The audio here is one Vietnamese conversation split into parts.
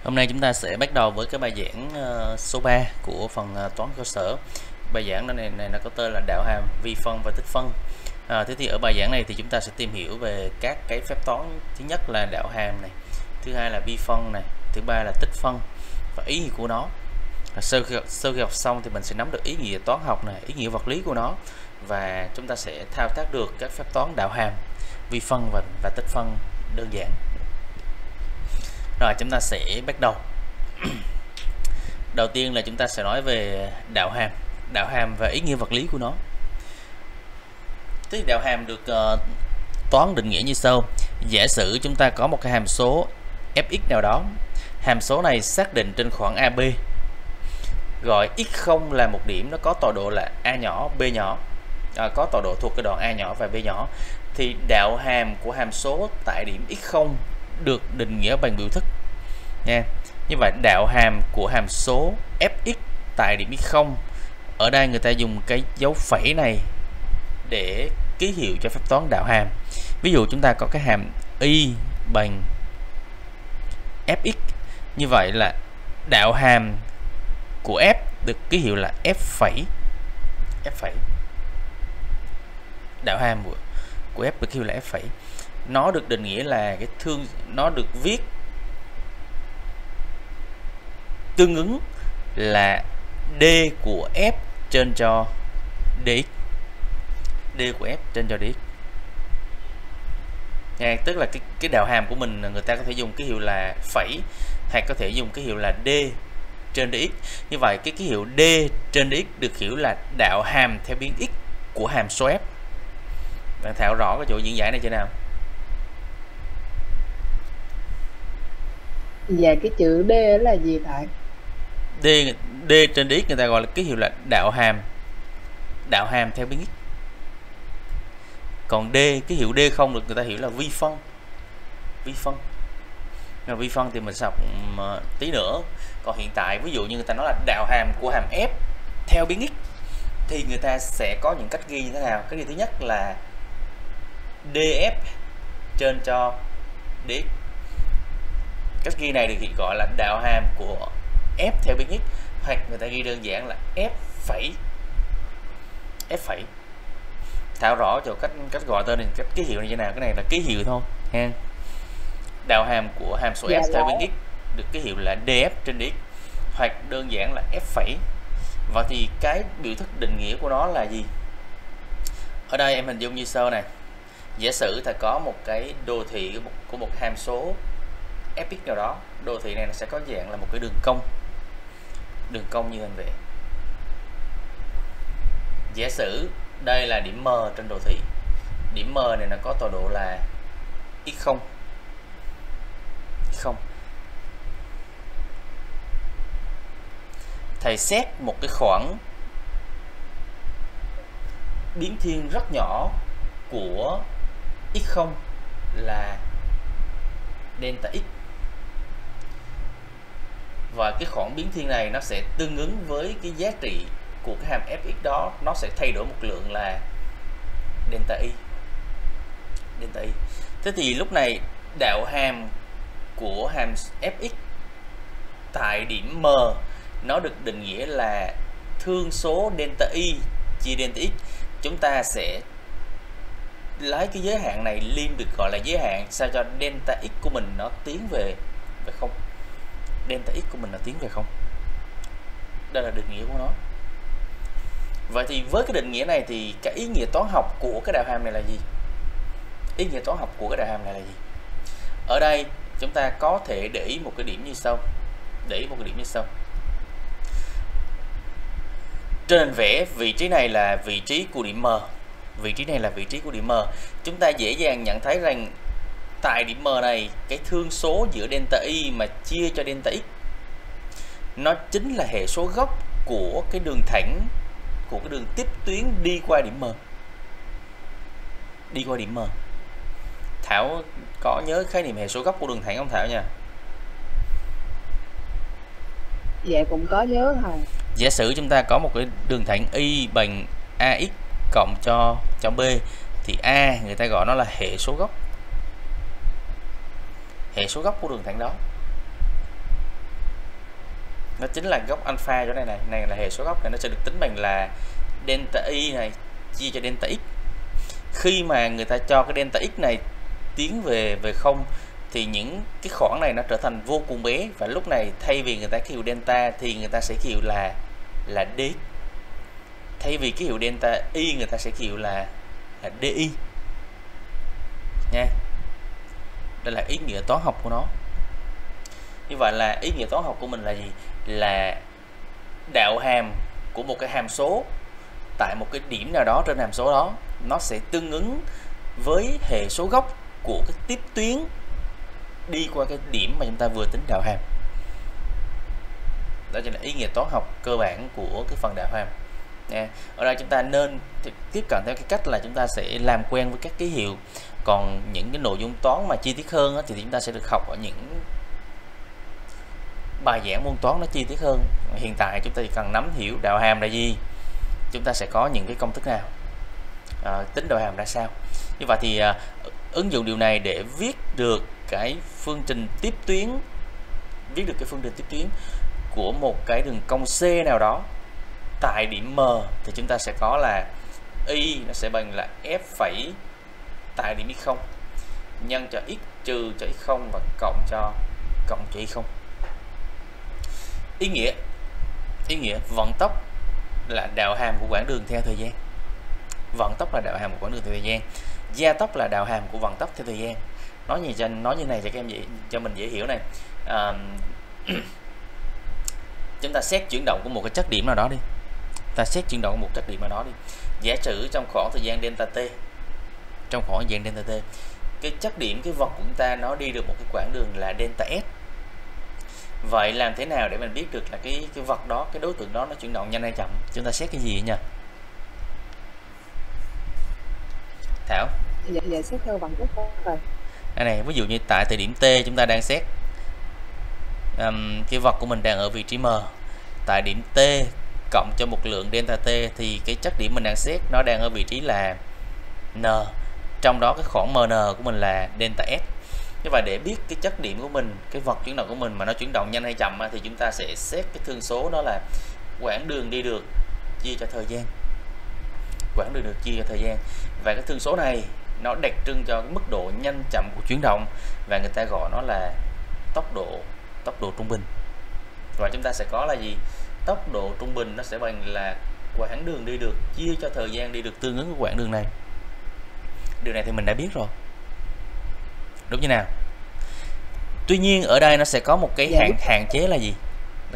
Hôm nay chúng ta sẽ bắt đầu với cái bài giảng số 3 của phần toán cơ sở. Bài giảng này nó có tên là đạo hàm, vi phân và tích phân. Thế thì ở bài giảng này thì chúng ta sẽ tìm hiểu về các cái phép toán. Thứ nhất là đạo hàm này, thứ hai là vi phân này, thứ ba là tích phân và ý nghĩa của nó. Sau khi học xong thì mình sẽ nắm được ý nghĩa toán học này, ý nghĩa vật lý của nó, và chúng ta sẽ thao tác được các phép toán đạo hàm, vi phân và tích phân đơn giản. Rồi chúng ta sẽ bắt đầu. Đầu tiên là chúng ta sẽ nói về đạo hàm và ý nghĩa vật lý của nó. Thế thì đạo hàm được toán định nghĩa như sau. Giả sử chúng ta có một cái hàm số fx nào đó. Hàm số này xác định trên khoảng AB. Gọi x0 là một điểm, nó có tọa độ là a nhỏ, b nhỏ, có tọa độ thuộc cái đoạn a nhỏ và b nhỏ. Thì đạo hàm của hàm số tại điểm x0 được định nghĩa bằng biểu thức nha. Như vậy đạo hàm của hàm số fx tại điểm x0, ở đây người ta dùng cái dấu phẩy này để ký hiệu cho phép toán đạo hàm. Ví dụ chúng ta có cái hàm y bằng fx, như vậy là đạo hàm của f được ký hiệu là f phẩy. Đạo hàm của f được ký hiệu là f phẩy. Nó được định nghĩa là nó được viết tương ứng là d của f trên cho dx. D của f trên cho dx nha, tức là cái đạo hàm của mình người ta có thể dùng ký hiệu là phẩy, hoặc có thể dùng ký hiệu là d trên dx. Như vậy cái ký hiệu d trên dx được hiểu là đạo hàm theo biến x của hàm số f. Bạn thạo rõ cái chỗ diễn giải này chưa nào? Dạ, cái chữ D là gì thầy? D trên dx người ta gọi là ký hiệu là đạo hàm theo biến x. Còn D, ký hiệu D không được người ta hiểu là vi phân. Vi phân thì mình sẽ học tí nữa. Còn hiện tại ví dụ như người ta nói là đạo hàm của hàm f theo biến x thì người ta sẽ có những cách ghi như thế nào? Cái ghi thứ nhất là df trên cho dx. Cách ghi này được gọi là đạo hàm của f theo biến x, hoặc người ta ghi đơn giản là f phẩy. Thảo rõ cho cách gọi tên này, cách ký hiệu này như thế nào. Cái này là ký hiệu thôi ha. Đạo hàm của hàm số f theo biến x được ký hiệu là df trên dx, hoặc đơn giản là f phẩy. Vậy thì cái biểu thức định nghĩa của nó là gì? Ở đây em hình dung như sau này. Giả sử ta có một cái đồ thị của một hàm số fx nào đó. Đồ thị này nó sẽ có dạng là một cái đường cong như hình vẽ. Giả sử đây là điểm M trên đồ thị. Điểm M này nó có tọa độ là x0. Thầy xét một cái khoảng biến thiên rất nhỏ của x0 là delta x, và cái khoảng biến thiên này nó sẽ tương ứng với cái giá trị của cái hàm fx đó, nó sẽ thay đổi một lượng là delta y. Thế thì lúc này đạo hàm của hàm fx tại điểm M nó được định nghĩa là thương số delta y chia delta x. Chúng ta sẽ lấy cái giới hạn này liên được gọi là giới hạn sao cho delta x của mình nó tiến về không. Delta x của mình nó tiến về không. Đây là định nghĩa của nó. Vậy thì với cái định nghĩa này thì cái ý nghĩa toán học của cái đạo hàm này là gì? Ở đây chúng ta có thể để ý một cái điểm như sau. Trên hình vẽ, vị trí này là vị trí của điểm M. Chúng ta dễ dàng nhận thấy rằng tại điểm M này, cái thương số giữa delta y mà chia cho delta x nó chính là hệ số gốc của cái đường thẳng, của cái đường tiếp tuyến đi qua điểm M. Thảo có nhớ khái niệm hệ số gốc của đường thẳng không Thảo nha? Dạ cũng có nhớ thầy. Giả sử chúng ta có một cái đường thẳng y bằng ax cộng cho b, thì a người ta gọi nó là hệ số gốc của đường thẳng đó. nó chính là góc alpha chỗ này này, này là hệ số góc này, nó sẽ được tính bằng là delta y này chia cho delta x. Khi mà người ta cho cái delta x này tiến về không thì những cái khoảng này nó trở thành vô cùng bé, và lúc này thay vì người ta ký hiệu delta thì người ta sẽ ký hiệu là dx. Thay vì ký hiệu delta y người ta sẽ ký hiệu là di nha. Đây là ý nghĩa toán học của nó. Như vậy là ý nghĩa toán học của mình là gì? Là đạo hàm của một cái hàm số tại một cái điểm nào đó trên hàm số đó, nó sẽ tương ứng với hệ số gốc của cái tiếp tuyến đi qua cái điểm mà chúng ta vừa tính đạo hàm. Đó chính là ý nghĩa toán học cơ bản của cái phần đạo hàm nha. Ở đây chúng ta nên tiếp cận theo cái cách là chúng ta sẽ làm quen với các ký hiệu. Còn những cái nội dung toán mà chi tiết hơn thì chúng ta sẽ được học ở những bài giảng môn toán nó chi tiết hơn. Hiện tại chúng ta chỉ cần nắm hiểu đạo hàm là gì, chúng ta sẽ có những cái công thức nào, tính đạo hàm ra sao. Như vậy thì ứng dụng điều này để viết được cái phương trình tiếp tuyến, của một cái đường cong C nào đó tại điểm M, thì chúng ta sẽ có là y nó sẽ bằng là f phẩy tại điểm x0 nhân cho x trừ cho x0 và cộng cho y0. Ý nghĩa vận tốc là đạo hàm của quãng đường theo thời gian. Vận tốc là đạo hàm của quãng đường theo thời gian. Gia tốc là đạo hàm của vận tốc theo thời gian. Nói như này cho các em cho mình dễ hiểu này. Chúng ta xét chuyển động của một cái chất điểm nào đó đi. Giả sử trong khoảng thời gian delta t, cái chất điểm, cái vật của chúng ta nó đi được một cái quãng đường là delta s. Vậy làm thế nào để mình biết được là cái vật đó, cái đối tượng đó nó chuyển động nhanh hay chậm? Chúng ta xét cái gì nhỉ? Thảo? Dạ xét theo vận tốc rồi. Đây này, ví dụ như tại thời điểm T chúng ta đang xét cái vật của mình đang ở vị trí M. Tại điểm T cộng cho một lượng delta T thì cái chất điểm mình đang xét nó đang ở vị trí là N. Trong đó cái khoảng MN của mình là delta S. Như vậy để biết cái chất điểm của mình, cái vật chuyển động của mình mà nó chuyển động nhanh hay chậm thì chúng ta sẽ xét cái thương số, đó là quãng đường đi được chia cho thời gian. Và cái thương số này nó đặc trưng cho cái mức độ nhanh chậm của chuyển động, và người ta gọi nó là tốc độ trung bình. Và chúng ta sẽ có là gì? Tốc độ trung bình nó sẽ bằng là quãng đường đi được chia cho thời gian đi được tương ứng với quãng đường này. Điều này thì mình đã biết rồi, đúng như nào? Tuy nhiên ở đây nó sẽ có một cái hạn chế là gì?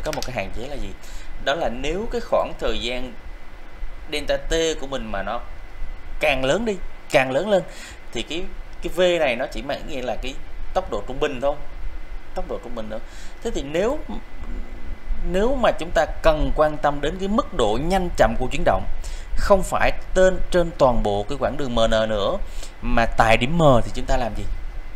Đó là nếu cái khoảng thời gian delta t của mình mà nó càng lớn lên thì cái v này nó chỉ mang nghĩa là cái tốc độ trung bình thôi. Thế thì nếu mà chúng ta cần quan tâm đến cái mức độ nhanh chậm của chuyển động, không phải trên toàn bộ cái quãng đường MN nữa, mà tại điểm M thì chúng ta làm gì?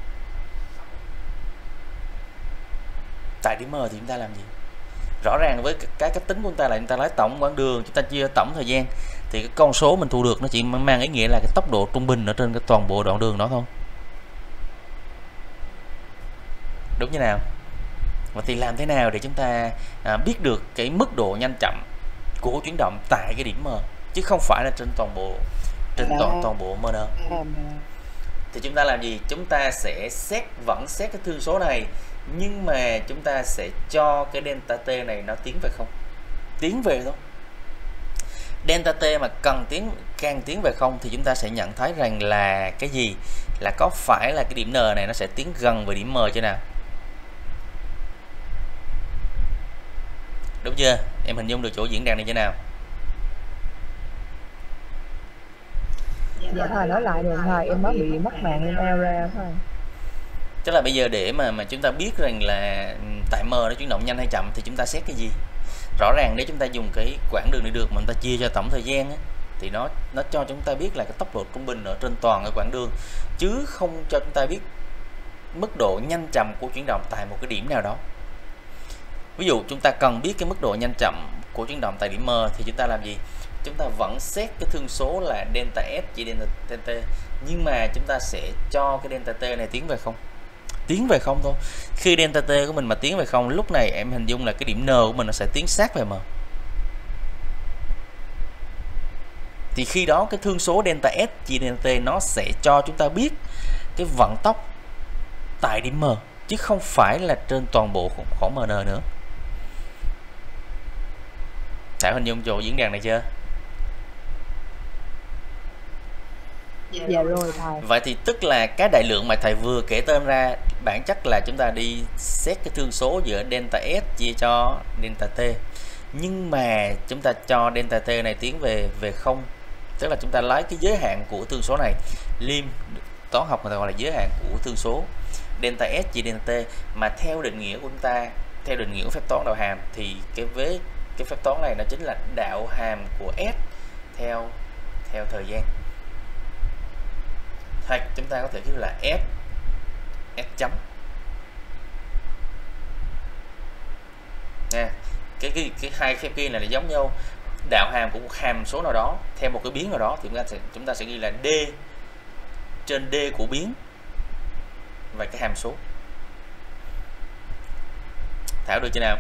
Rõ ràng với cái cách tính của chúng ta là chúng ta lấy tổng quãng đường, chúng ta chia tổng thời gian, thì cái con số mình thu được nó chỉ mang ý nghĩa là cái tốc độ trung bình ở trên cái toàn bộ đoạn đường đó thôi. Đúng như nào? Và thì làm thế nào để chúng ta biết được cái mức độ nhanh chậm của chuyển động tại cái điểm M, chứ không phải là trên toàn bộ MN. Thì chúng ta làm gì? Chúng ta sẽ vẫn xét cái thương số này, nhưng mà chúng ta sẽ cho cái delta t này nó tiến về thôi. Delta t mà càng tiến về không thì chúng ta sẽ nhận thấy rằng là cái gì? Là có phải là cái điểm N này nó sẽ tiến gần về điểm M chưa nào? Đúng chưa? Em hình dung được chỗ diễn đàn này chưa nào? Dạ thầy nói lại được thầy, em mới bị mất mạng em eo ra thôi. Tức là bây giờ để mà chúng ta biết rằng là tại M nó chuyển động nhanh hay chậm thì chúng ta xét cái gì? Rõ ràng nếu chúng ta dùng cái quãng đường đi được mà chúng ta chia cho tổng thời gian thì nó cho chúng ta biết là cái tốc độ trung bình ở trên toàn cái quãng đường, chứ không cho chúng ta biết mức độ nhanh chậm của chuyển động tại một cái điểm nào đó. Ví dụ chúng ta cần biết cái mức độ nhanh chậm của chuyển động tại điểm M thì chúng ta làm gì? Chúng ta vẫn xét cái thương số là delta S chia delta t, nhưng mà chúng ta sẽ cho cái delta t này tiến về không. tiến về không thôi. Khi delta t của mình mà tiến về không, lúc này em hình dung là cái điểm n của mình nó sẽ tiến sát về m. Thì khi đó cái thương số delta s chia delta t nó sẽ cho chúng ta biết cái vận tốc tại điểm m, chứ không phải là trên toàn bộ khoảng mn nữa. Thảo hình dung chỗ diễn đàn này chưa? Dạ rồi thầy. Vậy thì tức là cái đại lượng mà thầy vừa kể tên ra, bản chất là chúng ta đi xét cái thương số giữa delta S chia cho delta T. Nhưng mà chúng ta cho delta T này tiến về không, tức là chúng ta lấy cái giới hạn của thương số này, lim toán học người ta gọi là giới hạn của thương số delta S chia delta T, mà theo định nghĩa của chúng ta, theo định nghĩa của phép toán đạo hàm thì cái phép toán này nó chính là đạo hàm của S theo thời gian. Hoặc chúng ta có thể kêu là S chấm nha. Cái hai phép kia này là giống nhau. Đạo hàm của một hàm số nào đó theo một cái biến nào đó thì chúng ta sẽ ghi là D trên D của biến và cái hàm số. Thảo được chưa nào?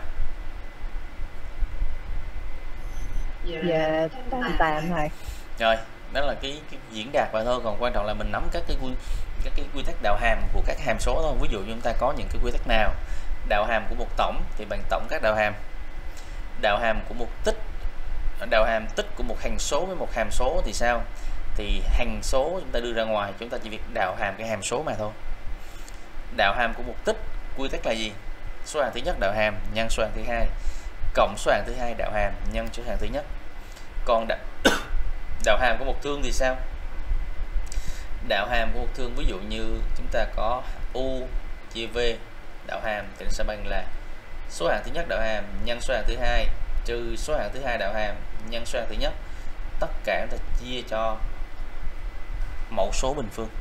Dạ tạm thầy. Rồi, đó là cái diễn đạt vậy thôi, còn quan trọng là mình nắm các cái quy tắc đạo hàm của các hàm số thôi. Ví dụ như chúng ta có những cái quy tắc nào. Đạo hàm của một tổng thì bằng tổng các đạo hàm. Đạo hàm của một tích, đạo hàm tích của một hằng số với một hàm số thì sao? Thì hằng số chúng ta đưa ra ngoài, chúng ta chỉ việc đạo hàm cái hàm số mà thôi. Đạo hàm của một tích quy tắc là gì? Số hạng thứ nhất đạo hàm nhân số hạng thứ hai cộng số hạng thứ hai đạo hàm nhân số hạng thứ nhất. Còn đạo hàm của một thương thì sao? Đạo hàm của một thương ví dụ như chúng ta có u chia v đạo hàm thì nó sẽ bằng là số hạng thứ nhất đạo hàm nhân số hạng thứ hai trừ số hạng thứ hai đạo hàm nhân số hạng thứ nhất, tất cả chúng ta chia cho mẫu số bình phương.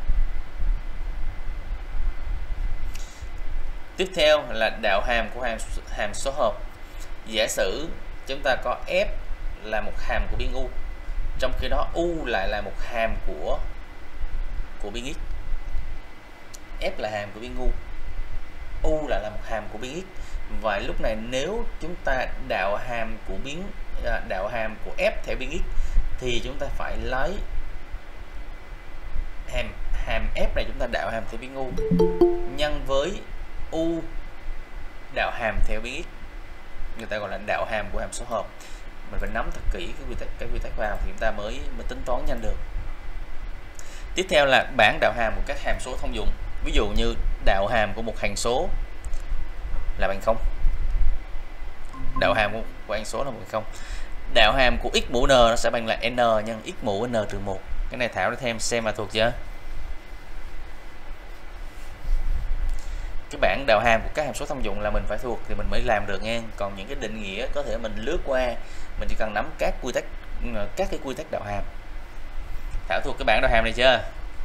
Tiếp theo là đạo hàm của hàm số hợp. Giả sử chúng ta có f là một hàm của biên u, trong khi đó u lại là một hàm của biên x. F là hàm của biên u lại là một hàm của biên x. Và lúc này nếu chúng ta đạo hàm của f theo biên x thì chúng ta phải lấy hàm f này chúng ta đạo hàm theo biên u nhân với u đạo hàm theo biên x, người ta gọi là đạo hàm của hàm số hợp. Mình phải nắm thật kỹ cái quy tắc vào thì chúng ta mới tính toán nhanh được. Tiếp theo là bảng đạo hàm của các hàm số thông dụng. Ví dụ như đạo hàm của một hằng số là bằng 0. Đạo hàm của hằng số là bằng 0. Đạo hàm của x mũ n nó sẽ bằng là n nhân x mũ n trừ 1. Cái này Thảo đã thêm xem mà thuộc chưa? Cái bảng đạo hàm của các hàm số thông dụng là mình phải thuộc thì mình mới làm được nha. Còn những cái định nghĩa có thể mình lướt qua, mình chỉ cần nắm các cái quy tắc đạo hàm. Thảo thuộc cái bảng đạo hàm này chưa?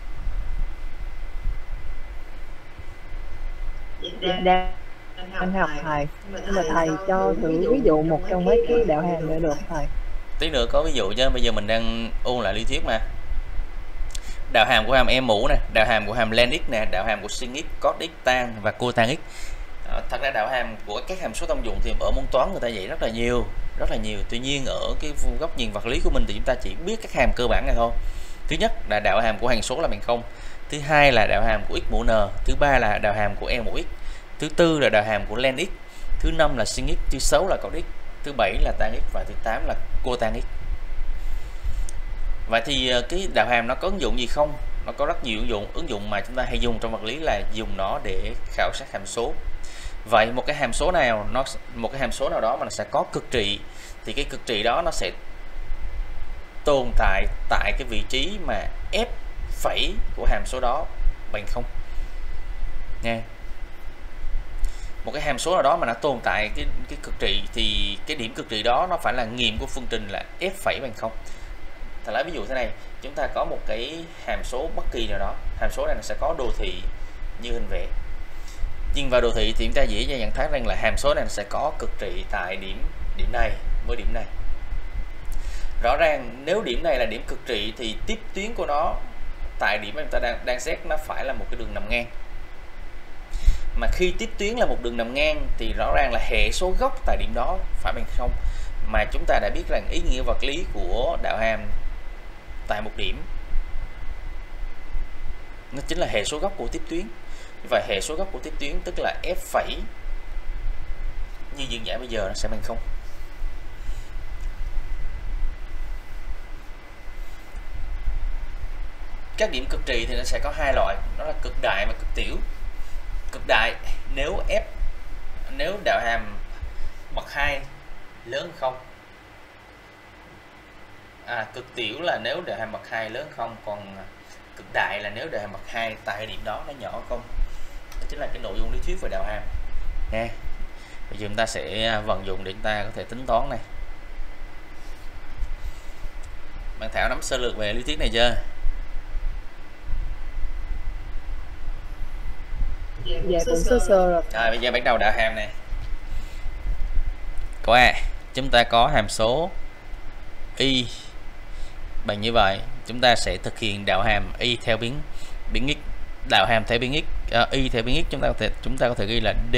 Anh học thầy, nhưng mà thầy cho thử ví dụ một trong mấy cái đạo hàm để được thầy. Tí nữa có ví dụ chứ, bây giờ mình đang ôn lại lý thuyết mà. Đạo hàm của hàm em mũ nè, đạo hàm của hàm len x nè, đạo hàm của sin x, cos x, tan và cotan x. Thật ra đạo hàm của các hàm số thông dụng thì ở môn toán người ta dạy rất là nhiều. Tuy nhiên ở cái góc nhìn vật lý của mình thì chúng ta chỉ biết các hàm cơ bản này thôi. Thứ nhất là đạo hàm của hằng số là bằng 0. Thứ hai là đạo hàm của x mũ n. Thứ ba là đạo hàm của e mũ x. Thứ tư là đạo hàm của len x. Thứ năm là sin x. Thứ sáu là cos x. Thứ bảy là tan x và thứ 8 là cotan x. Vậy thì cái đạo hàm nó có ứng dụng gì không? Nó có rất nhiều ứng dụng mà chúng ta hay dùng trong vật lý là dùng nó để khảo sát hàm số. Vậy một cái hàm số nào đó mà nó sẽ có cực trị thì cái cực trị đó nó sẽ tồn tại tại cái vị trí mà f phẩy của hàm số đó bằng 0 nha. Một cái hàm số nào đó mà nó tồn tại cái cực trị thì cái điểm cực trị đó nó phải là nghiệm của phương trình là f phẩy bằng 0. Thật lấy ví dụ thế này, chúng ta có một cái hàm số bất kỳ nào đó, hàm số này nó sẽ có đồ thị như hình vẽ. Nhưng vào đồ thị thì chúng ta dễ dàng nhận thấy rằng là hàm số này nó sẽ có cực trị tại điểm này với điểm này. Rõ ràng nếu điểm này là điểm cực trị thì tiếp tuyến của nó tại điểm mà chúng ta đang xét nó phải là một cái đường nằm ngang. Mà khi tiếp tuyến là một đường nằm ngang thì rõ ràng là hệ số góc tại điểm đó phải bằng 0. Mà chúng ta đã biết rằng ý nghĩa vật lý của đạo hàm tại một điểm nó chính là hệ số góc của tiếp tuyến. Và hệ số góc của tiếp tuyến tức là f phẩy như dương giải bây giờ nó sẽ bằng 0. Các điểm cực trị thì nó sẽ có hai loại, đó là cực đại và cực tiểu. Cực đại nếu đạo hàm bậc 2 lớn hơn 0. Cực tiểu là nếu đạo hàm bậc 2 lớn hơn 0, còn cực đại là nếu đạo hàm bậc 2 tại điểm đó nó nhỏ hơn 0. Đó chính là cái nội dung lý thuyết về đạo hàm nha. Bây giờ chúng ta sẽ vận dụng để chúng ta có thể tính toán này. Bạn Thảo nắm sơ lược về lý thuyết này chưa? Dạ cũng sơ sơ rồi. Rồi bây giờ bắt đầu đạo hàm này. Câu A, chúng ta có hàm số y bằng như vậy, chúng ta sẽ thực hiện đạo hàm y theo biến x, đạo hàm theo biến x, y theo biến x chúng ta có thể ghi là d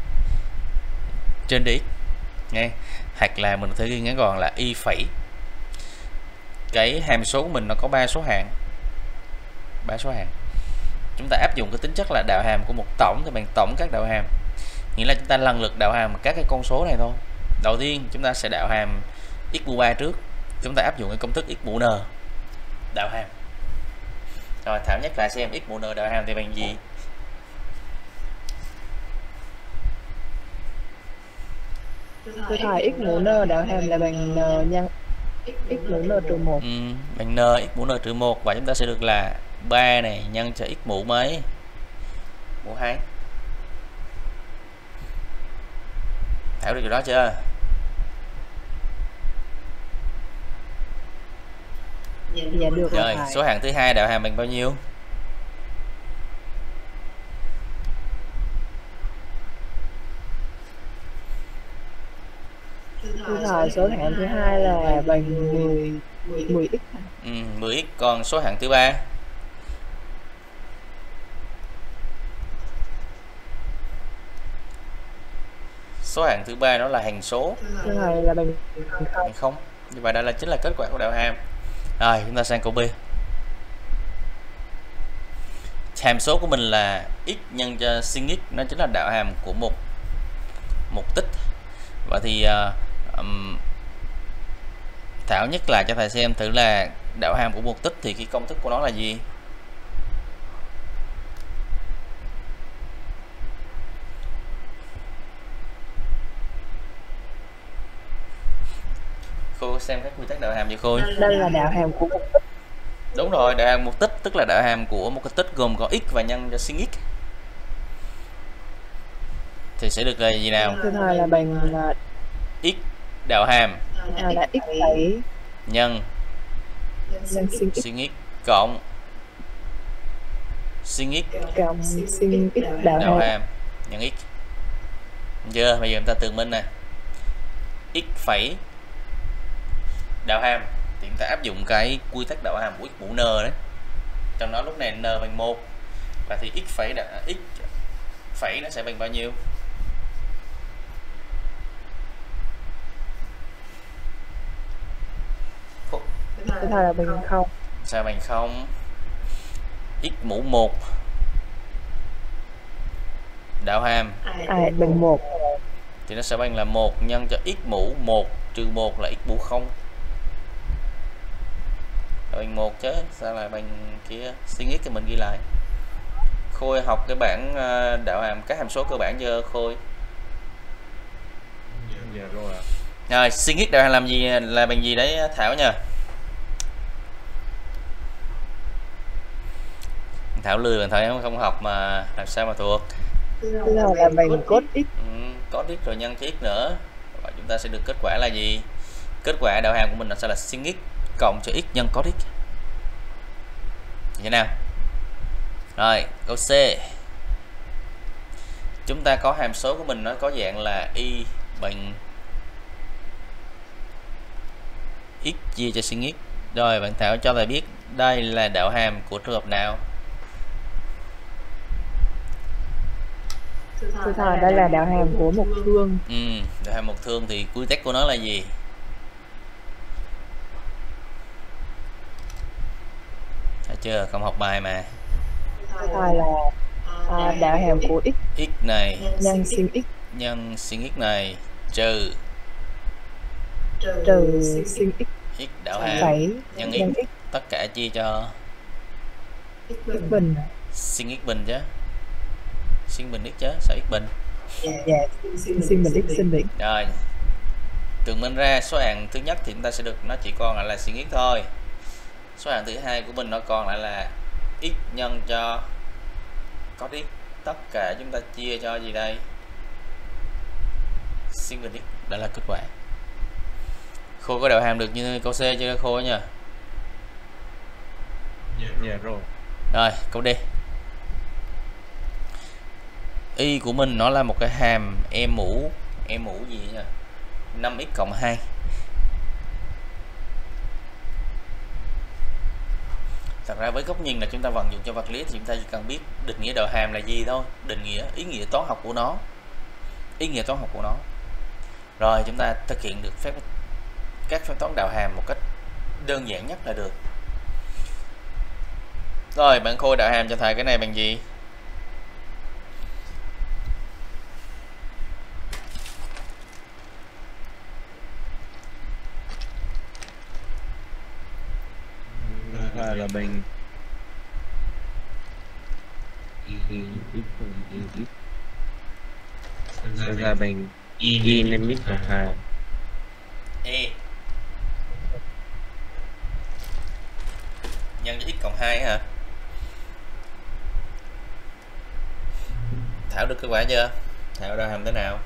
trên dx nghe, hoặc là mình có thể ghi ngắn gọn là y phẩy. Cái hàm số của mình nó có 3 số hạng. Chúng ta áp dụng cái tính chất là đạo hàm của một tổng thì bằng tổng các đạo hàm, nghĩa là chúng ta lần lượt đạo hàm các cái con số này thôi. Đầu tiên chúng ta sẽ đạo hàm x mũ 3 trước, chúng ta áp dụng cái công thức x mũ n đạo hàm. Rồi Thảo nhắc lại xem x mũ n đạo hàm thì bằng gì? Thưa thầy, x mũ n đạo hàm là bằng n nhân x mũ n trừ 1. Bằng n x mũ n trừ 1, và chúng ta sẽ được là 3 này nhân cho x mũ mấy? Mũ 2. Thảo được điều đó chưa? Dạ được rồi. Số hạng thứ hai đạo hàm bằng bao nhiêu? Thưa thầy, số hạng thứ hai là bằng 10x. 10x. Còn số hạng thứ ba? Số hạng thứ ba đó là hằng số. Thưa thầy là bằng 0. Như vậy đây là chính là kết quả của đạo hàm. Rồi chúng ta sang câu B. Hàm số của mình là x nhân cho sin x, nó chính là đạo hàm của một tích. Vậy thì Thảo nhắc lại cho thầy xem thử là đạo hàm của một tích thì cái công thức của nó là gì? Cô xem các quy tắc đạo hàm cho Khôi. Đây là đạo hàm của một tích. Đúng rồi, đạo hàm một tích tức là đạo hàm của một cái tích gồm có x và nhân cho sin x. Thì sẽ được là gì nào? Thưa thầy là bằng x đạo hàm là x phẩy nhân sin x cộng sin x cộng sin x đạo hàm nhân x. Chưa? Bây giờ chúng ta tường minh nè. X phẩy đạo hàm thì chúng ta áp dụng cái quy tắc đạo hàm của x mũ n đấy. Trong đó lúc này n bằng 1. Và thì x phẩy nó sẽ bằng bao nhiêu? Thưa thầy là bằng 0. Sao bằng 0? X mũ 1 đạo hàm bằng 1 thì nó sẽ bằng là 1 nhân cho x mũ 1 trừ 1 là x mũ 0. Bằng 1 chứ, sao lại bằng kia? Sin x thì mình ghi lại. Khôi học cái bảng đạo hàm các hàm số cơ bản chưa Khôi? Dạ rồi ạ. Rồi, sin x đạo hàm làm gì là bằng gì đấy Thảo nha? Thảo lười bạn thấy không học mà làm sao mà thuộc. Là bằng cos x. Cos x rồi nhân cho x nữa. Và chúng ta sẽ được kết quả là gì? Kết quả đạo hàm của mình nó sẽ là sin x cộng cho x nhân cos x. Như thế nào? Rồi, câu C. Chúng ta có hàm số của mình nó có dạng là y bằng x chia cho sin x. Rồi, bạn Thảo cho thầy biết đây là đạo hàm của trường hợp nào? Thưa thầy, đây là đạo hàm của một thương. Đạo hàm một thương thì quy tắc của nó là gì? Thấy chưa? Không học bài mà. Thưa thầy là đạo hàm của x X này nhân sin x nhân sin x này trừ sin x x đạo hàm phẩy nhân nhân x, x tất cả chia cho x bình. sin x bình chứ, sin bình x chứ, sao x bình? Dạ, sin bình x sin bình. Rồi, chứng minh ra số hạng thứ nhất thì chúng ta sẽ được nó chỉ còn lại là sin x thôi. Số hạng thứ hai của mình nó còn lại là x nhân cho cos x, tất cả chúng ta chia cho gì đây? Sin bình x. Đó là kết quả. Khô có đạo hàm được như câu C chưa Khô nha? Dạ rồi. Rồi, câu D. Y của mình nó là một cái hàm e mũ gì nha? 5x cộng 2. Thật ra với góc nhìn là chúng ta vận dụng cho vật lý thì chúng ta chỉ cần biết định nghĩa đạo hàm là gì thôi, định nghĩa ý nghĩa toán học của nó. Rồi chúng ta thực hiện được các phép toán đạo hàm một cách đơn giản nhất là được. Rồi, bạn Khôi đạo hàm cho thầy cái này bằng gì? Là bằng ra bằng y nhân x cộng 2. E nhân cho x cộng 2 hả? Thảo được kết quả chưa? Thảo đạo hàm thế nào?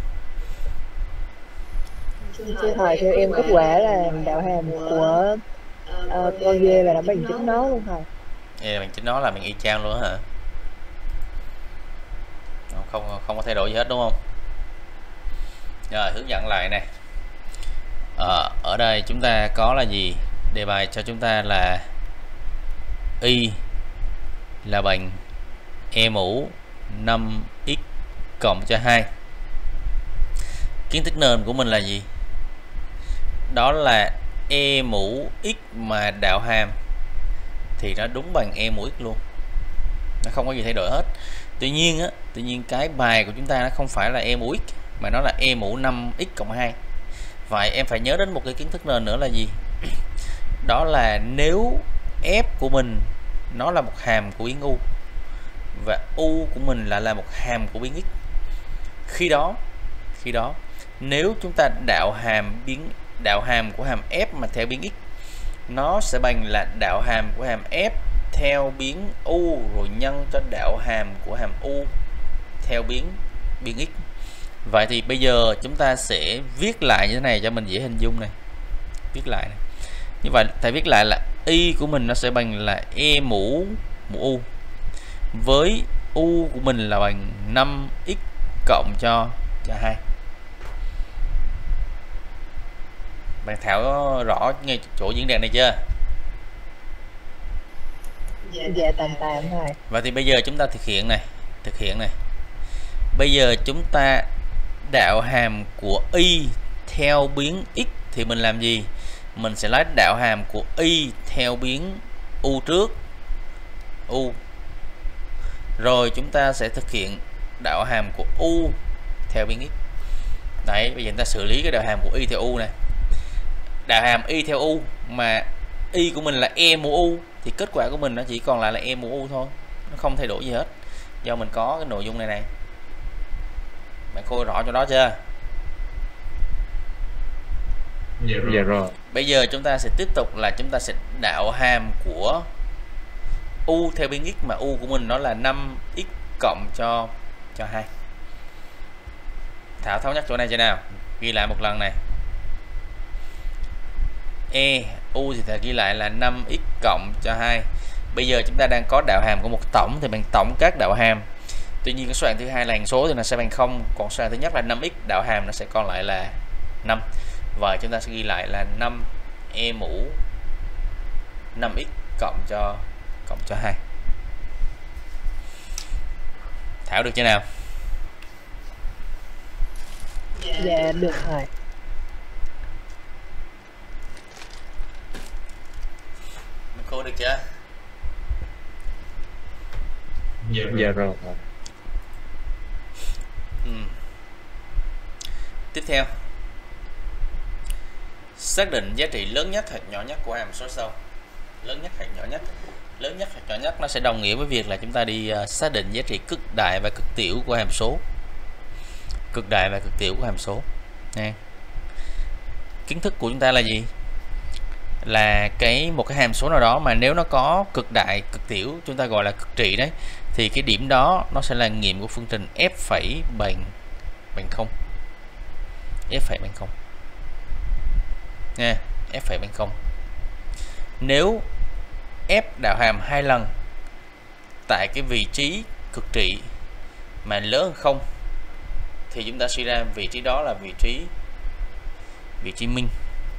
Thưa thầy, theo em kết quả là đạo hàm của con dê là nó bằng chính nó luôn thầy. E bằng chính nó là bằng y chang luôn hả? Không có thay đổi gì hết đúng không? Rồi, hướng dẫn lại nè. Ở đây chúng ta có là gì? Đề bài cho chúng ta là y là bằng e mũ 5x cộng cho 2. Kiến thức nền của mình là gì? Đó là e mũ x mà đạo hàm thì nó đúng bằng e mũ x luôn, nó không có gì thay đổi hết. Tuy nhiên cái bài của chúng ta nó không phải là e mũ x mà nó là e mũ 5x cộng 2. Vậy em phải nhớ đến một cái kiến thức nền nữa là gì? Đó là nếu f của mình nó là một hàm của biến u và u của mình lại là một hàm của biến x, khi đó nếu chúng ta đạo hàm của hàm f mà theo biến x, nó sẽ bằng là đạo hàm của hàm f theo biến u rồi nhân cho đạo hàm của hàm u theo biến x. Vậy thì bây giờ chúng ta sẽ viết lại như thế này cho mình dễ hình dung này. Viết lại này. Như vậy thầy viết lại là y của mình nó sẽ bằng là e mũ u với u của mình là bằng 5x cộng cho 2. Bạn Thảo rõ ngay chỗ diễn đàn này chưa? Dạ tạm thôi. Và thì bây giờ chúng ta thực hiện này. Bây giờ chúng ta đạo hàm của y theo biến x thì mình làm gì? Mình sẽ lấy đạo hàm của y theo biến u trước, u. Rồi chúng ta sẽ thực hiện đạo hàm của u theo biến x. Đấy, bây giờ chúng ta xử lý cái đạo hàm của y theo u này. Đạo hàm y theo u mà y của mình là e mũ u thì kết quả của mình nó chỉ còn lại là e mũ u thôi, nó không thay đổi gì hết do mình có cái nội dung này. Bạn Khôi rõ cho đó chưa? Dạ rồi. Bây giờ chúng ta sẽ tiếp tục là chúng ta sẽ đạo hàm của u theo biến x mà u của mình nó là 5x cộng cho 2. Thảo thống nhất chỗ này chưa nào? Ghi lại một lần này. E u thì thầy ghi lại là 5x cộng cho 2. Bây giờ chúng ta đang có đạo hàm của một tổng thì bằng tổng các đạo hàm. Tuy nhiên cái số hạng thứ hai là hàm số thì nó sẽ bằng 0, còn số hạng thứ nhất là 5x, đạo hàm nó sẽ còn lại là 5. Và chúng ta sẽ ghi lại là 5 e mũ 5x cộng cho 2. Thảo được chưa nào? Dạ được rồi. Mình cô được chưa? Dạ rồi. Tiếp theo, xác định giá trị lớn nhất hoặc nhỏ nhất của hàm số sau. Lớn nhất hoặc nhỏ nhất. Lớn nhất hoặc nhỏ nhất nó sẽ đồng nghĩa với việc là chúng ta đi xác định giá trị cực đại và cực tiểu của hàm số. Cực đại và cực tiểu của hàm số. Nè. Kiến thức của chúng ta là gì? Là một cái hàm số nào đó mà nếu nó có cực đại, cực tiểu, chúng ta gọi là cực trị đấy, thì cái điểm đó nó sẽ là nghiệm của phương trình f phẩy bằng 0. F phẩy bằng 0 nha, f phẩy bằng 0. Nếu f đạo hàm 2 lần tại cái vị trí cực trị mà lớn hơn 0 thì chúng ta suy ra vị trí đó là vị trí minh.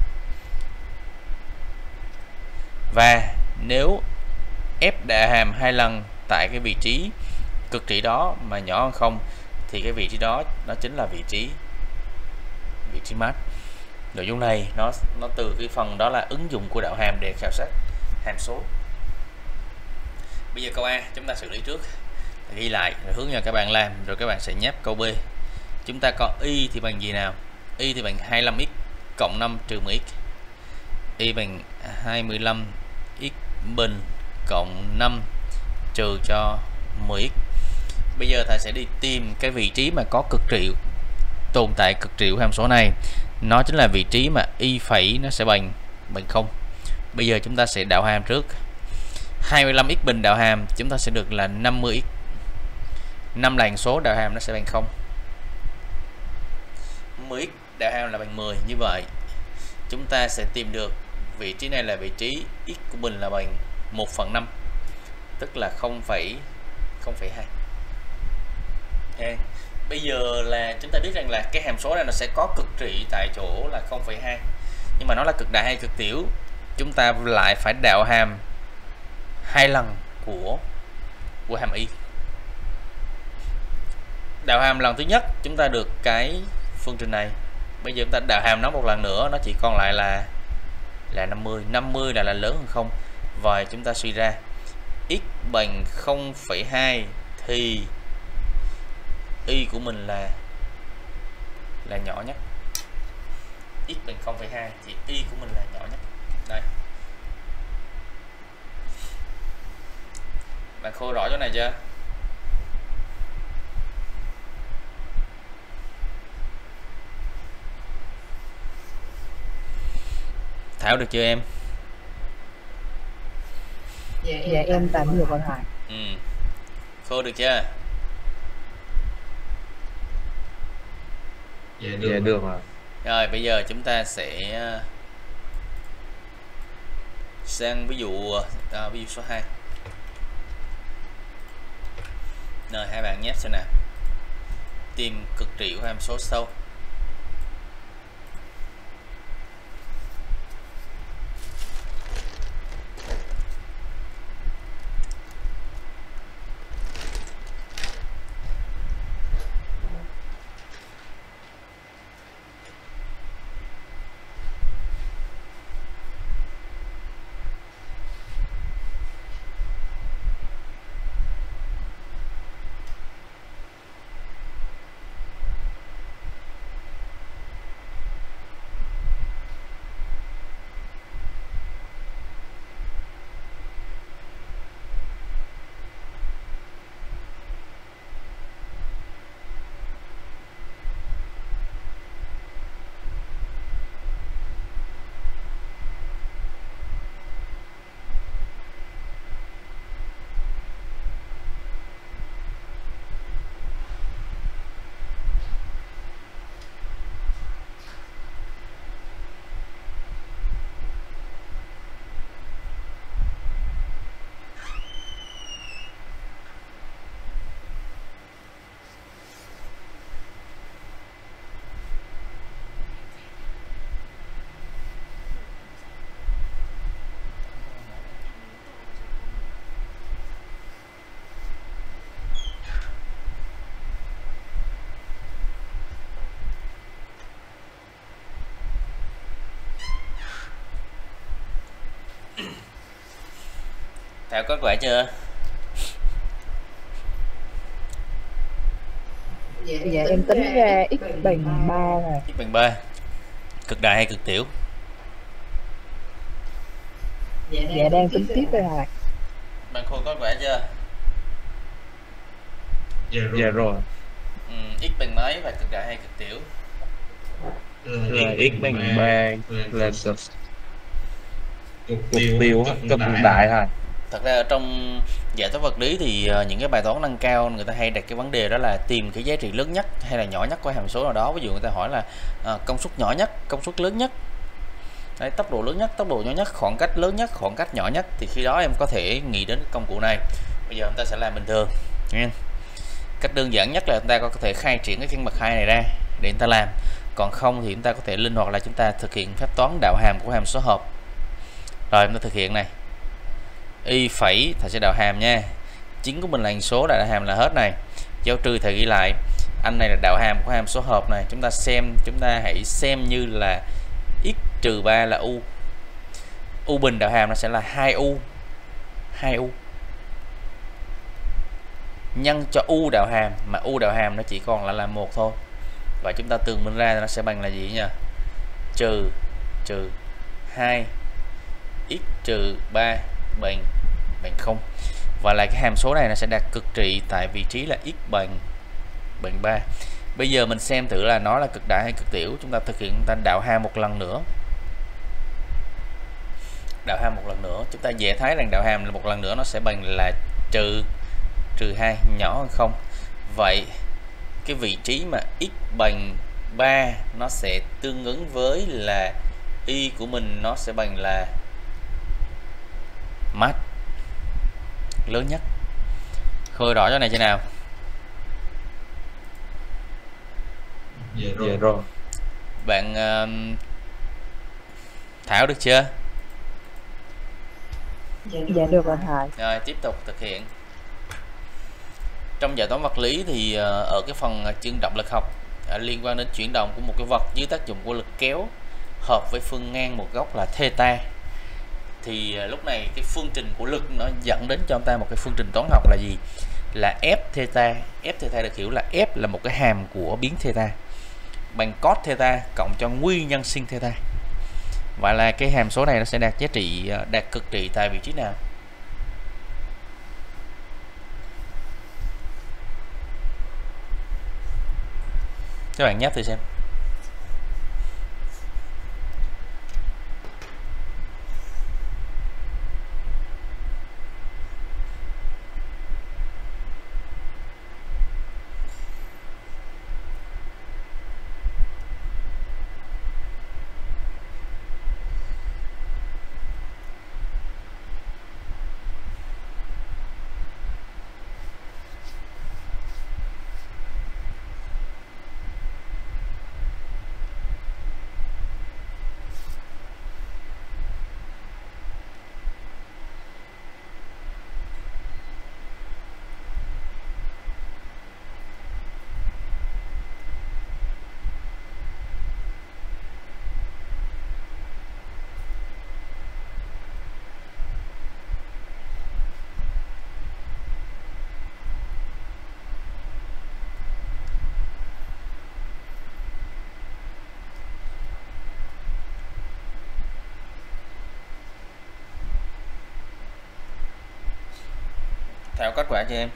Và nếu f đạo hàm 2 lần tại cái vị trí cực trị đó mà nhỏ hơn 0 thì cái vị trí đó nó chính là vị trí mát. Nội dung này nó từ cái phần đó là ứng dụng của đạo hàm để khảo sát hàm số. Bây giờ câu A chúng ta xử lý trước, ghi lại rồi hướng dẫn các bạn làm, rồi các bạn sẽ nháp câu B. Chúng ta có y thì bằng gì nào? Y thì bằng 25x cộng 5 trừ 10x. Y bằng 25x bình cộng 5 trừ cho 10x. Bây giờ thầy sẽ đi tìm cái vị trí mà có cực trị, tồn tại cực trị của hàm số này. Nó chính là vị trí mà y phẩy nó sẽ bằng 0. Bây giờ chúng ta sẽ đạo hàm trước. 25x bình đạo hàm chúng ta sẽ được là 50x. 5 là hằng số, đạo hàm nó sẽ bằng 0. 10x đạo hàm là bằng 10. Như vậy chúng ta sẽ tìm được vị trí này là vị trí x của bình là bằng 1/5, tức là 0,2. Bây giờ là chúng ta biết rằng là cái hàm số này nó sẽ có cực trị tại chỗ là 0,2, nhưng mà nó là cực đại hay cực tiểu, chúng ta lại phải đạo hàm 2 lần của hàm y. Đạo hàm lần thứ nhất chúng ta được cái phương trình này. Bây giờ chúng ta đạo hàm nó một lần nữa, nó chỉ còn lại là 50. 50 là lớn hơn 0. Và chúng ta suy ra x bằng 0,2 thì y của mình là nhỏ nhất. X bằng 0,2 thì y của mình là nhỏ nhất. Đây. Bạn khô rõ chỗ này chưa? Thảo được chưa em? Dạ em tạm được rồi thầy. Khô được chưa? Dạ được rồi. Rồi bây giờ chúng ta sẽ sang ví dụ số 2. Rồi hai bạn nhé xem nào. Tìm cực trị của hàm số sau. Thảo có kết quả chưa? Dạ em tính ra x bằng 3 rồi. X bằng 3. Cực đại hay cực tiểu? Dạ đang tính tiếp đây rồi. Bạn Khôi có kết quả chưa? Dạ rồi. X bằng mấy và cực đại hay cực tiểu? Là x bằng 3 là mục tiêu cực đại thôi. Thật ra ở trong giải toán vật lý thì những cái bài toán nâng cao người ta hay đặt cái vấn đề đó là tìm cái giá trị lớn nhất hay là nhỏ nhất của hàm số nào đó. Ví dụ người ta hỏi là công suất nhỏ nhất, công suất lớn nhất, đấy, tốc độ lớn nhất, tốc độ nhỏ nhất, khoảng cách lớn nhất, khoảng cách nhỏ nhất, thì khi đó em có thể nghĩ đến công cụ này. Bây giờ chúng ta sẽ làm bình thường nha. Cách đơn giản nhất là chúng ta có thể khai triển cái căn bậc 2 này ra để chúng ta làm, còn không thì chúng ta có thể linh hoạt là chúng ta thực hiện phép toán đạo hàm của hàm số hợp. Rồi chúng ta thực hiện này, y phẩy thầy sẽ đạo hàm nha, chính của mình là số, đạo hàm là hết này, dấu trừ thầy ghi lại, anh này là đạo hàm của hàm số hợp này. Chúng ta hãy xem như là x trừ 3 là u, u bình đạo hàm nó sẽ là 2u nhân cho u đạo hàm, mà u đạo hàm nó chỉ còn là 1 thôi, và chúng ta tường minh ra nó sẽ bằng là gì nhỉ? Trừ 2 x trừ 3 bằng 0, và là cái hàm số này nó sẽ đạt cực trị tại vị trí là x bằng 3. Bây giờ mình xem thử là nó là cực đại hay cực tiểu. Chúng ta thực hiện, chúng ta đạo hàm một lần nữa. Đạo hàm một lần nữa, chúng ta dễ thấy rằng đạo hàm là một lần nữa nó sẽ bằng là trừ 2, nhỏ hơn 0. Vậy cái vị trí mà x bằng 3 nó sẽ tương ứng với là y của mình nó sẽ bằng là mát lớn nhất. Khơi rõ chỗ này chưa nào? Dạ rồi. Bạn Thảo được chưa? Dạ được rồi thầy. Rồi tiếp tục thực hiện. Trong giải toán vật lý thì ở cái phần chương động lực học liên quan đến chuyển động của một cái vật dưới tác dụng của lực kéo hợp với phương ngang một góc là theta, thì lúc này cái phương trình của lực nó dẫn đến cho chúng ta một cái phương trình toán học là gì? Là f theta. F theta được hiểu là f là một cái hàm của biến theta bằng cos theta cộng cho nguyên nhân sin theta. Và là cái hàm số này nó sẽ đạt giá trị, đạt cực trị tại vị trí nào? Các bạn nhắc thử xem. Theo kết quả cho em.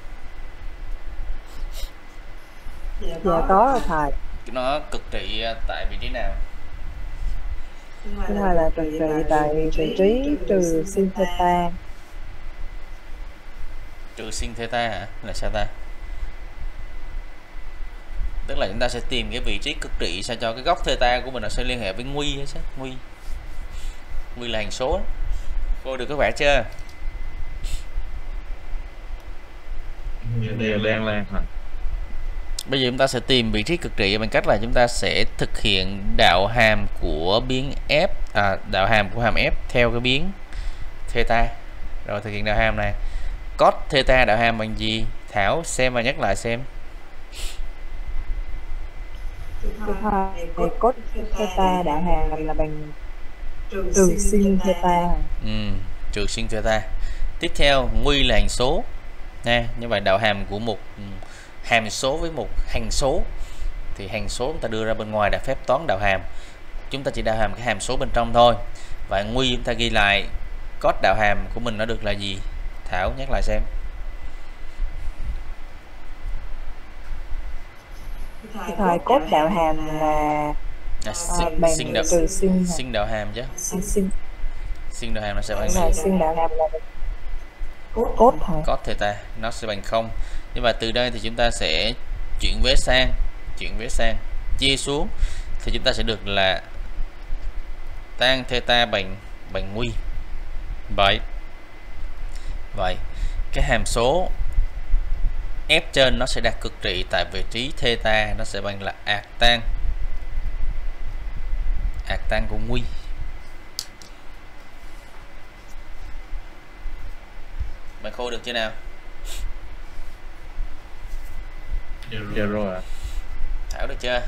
Dạ có rồi thầy. Nó cực trị tại vị trí nào? Thứ hai là cực trị tại vị trí trừ sin theta. Trừ sin theta hả? Là sao ta? Tức là chúng ta sẽ tìm cái vị trí cực trị sao cho cái góc theta của mình nó sẽ liên hệ với nguy hay sao? Nguy là hằng số. Cô được kết quả chưa? Đang làm hả? Bây giờ chúng ta sẽ tìm vị trí cực trị bằng cách là chúng ta sẽ thực hiện đạo hàm của biến f, đạo hàm của hàm f theo cái biến theta. Rồi thực hiện đạo hàm này. Cos theta đạo hàm bằng gì? Thảo xem và nhắc lại xem. Thứ hai cos theta đạo hàm là bằng trừ sin theta. Trừ sin theta. Tiếp theo, nguy là hằng số nha. Như vậy đạo hàm của một hàm số với một hằng số, thì hằng số chúng ta đưa ra bên ngoài là phép toán đạo hàm, chúng ta chỉ đạo hàm cái hàm số bên trong thôi. Và nguy chúng ta ghi lại cos đạo hàm của mình nó được là gì? Thảo nhắc lại xem. Thầy cốt đạo hàm là bằng trừ sin đạo hàm chứ. Sin đạo hàm nó sẽ bằng sin đạo hàm là cốt thầy. Cos theta nó sẽ bằng 0. Nhưng mà từ đây thì chúng ta sẽ chuyển vế sang chia xuống thì chúng ta sẽ được là tan theta bằng nguy. Vậy cái hàm số f trên nó sẽ đặt cực trị tại vị trí theta, nó sẽ bằng là ạt tan của nguy. Bạn khô được chưa nào? Dạ rồi ạ. Thảo được chưa?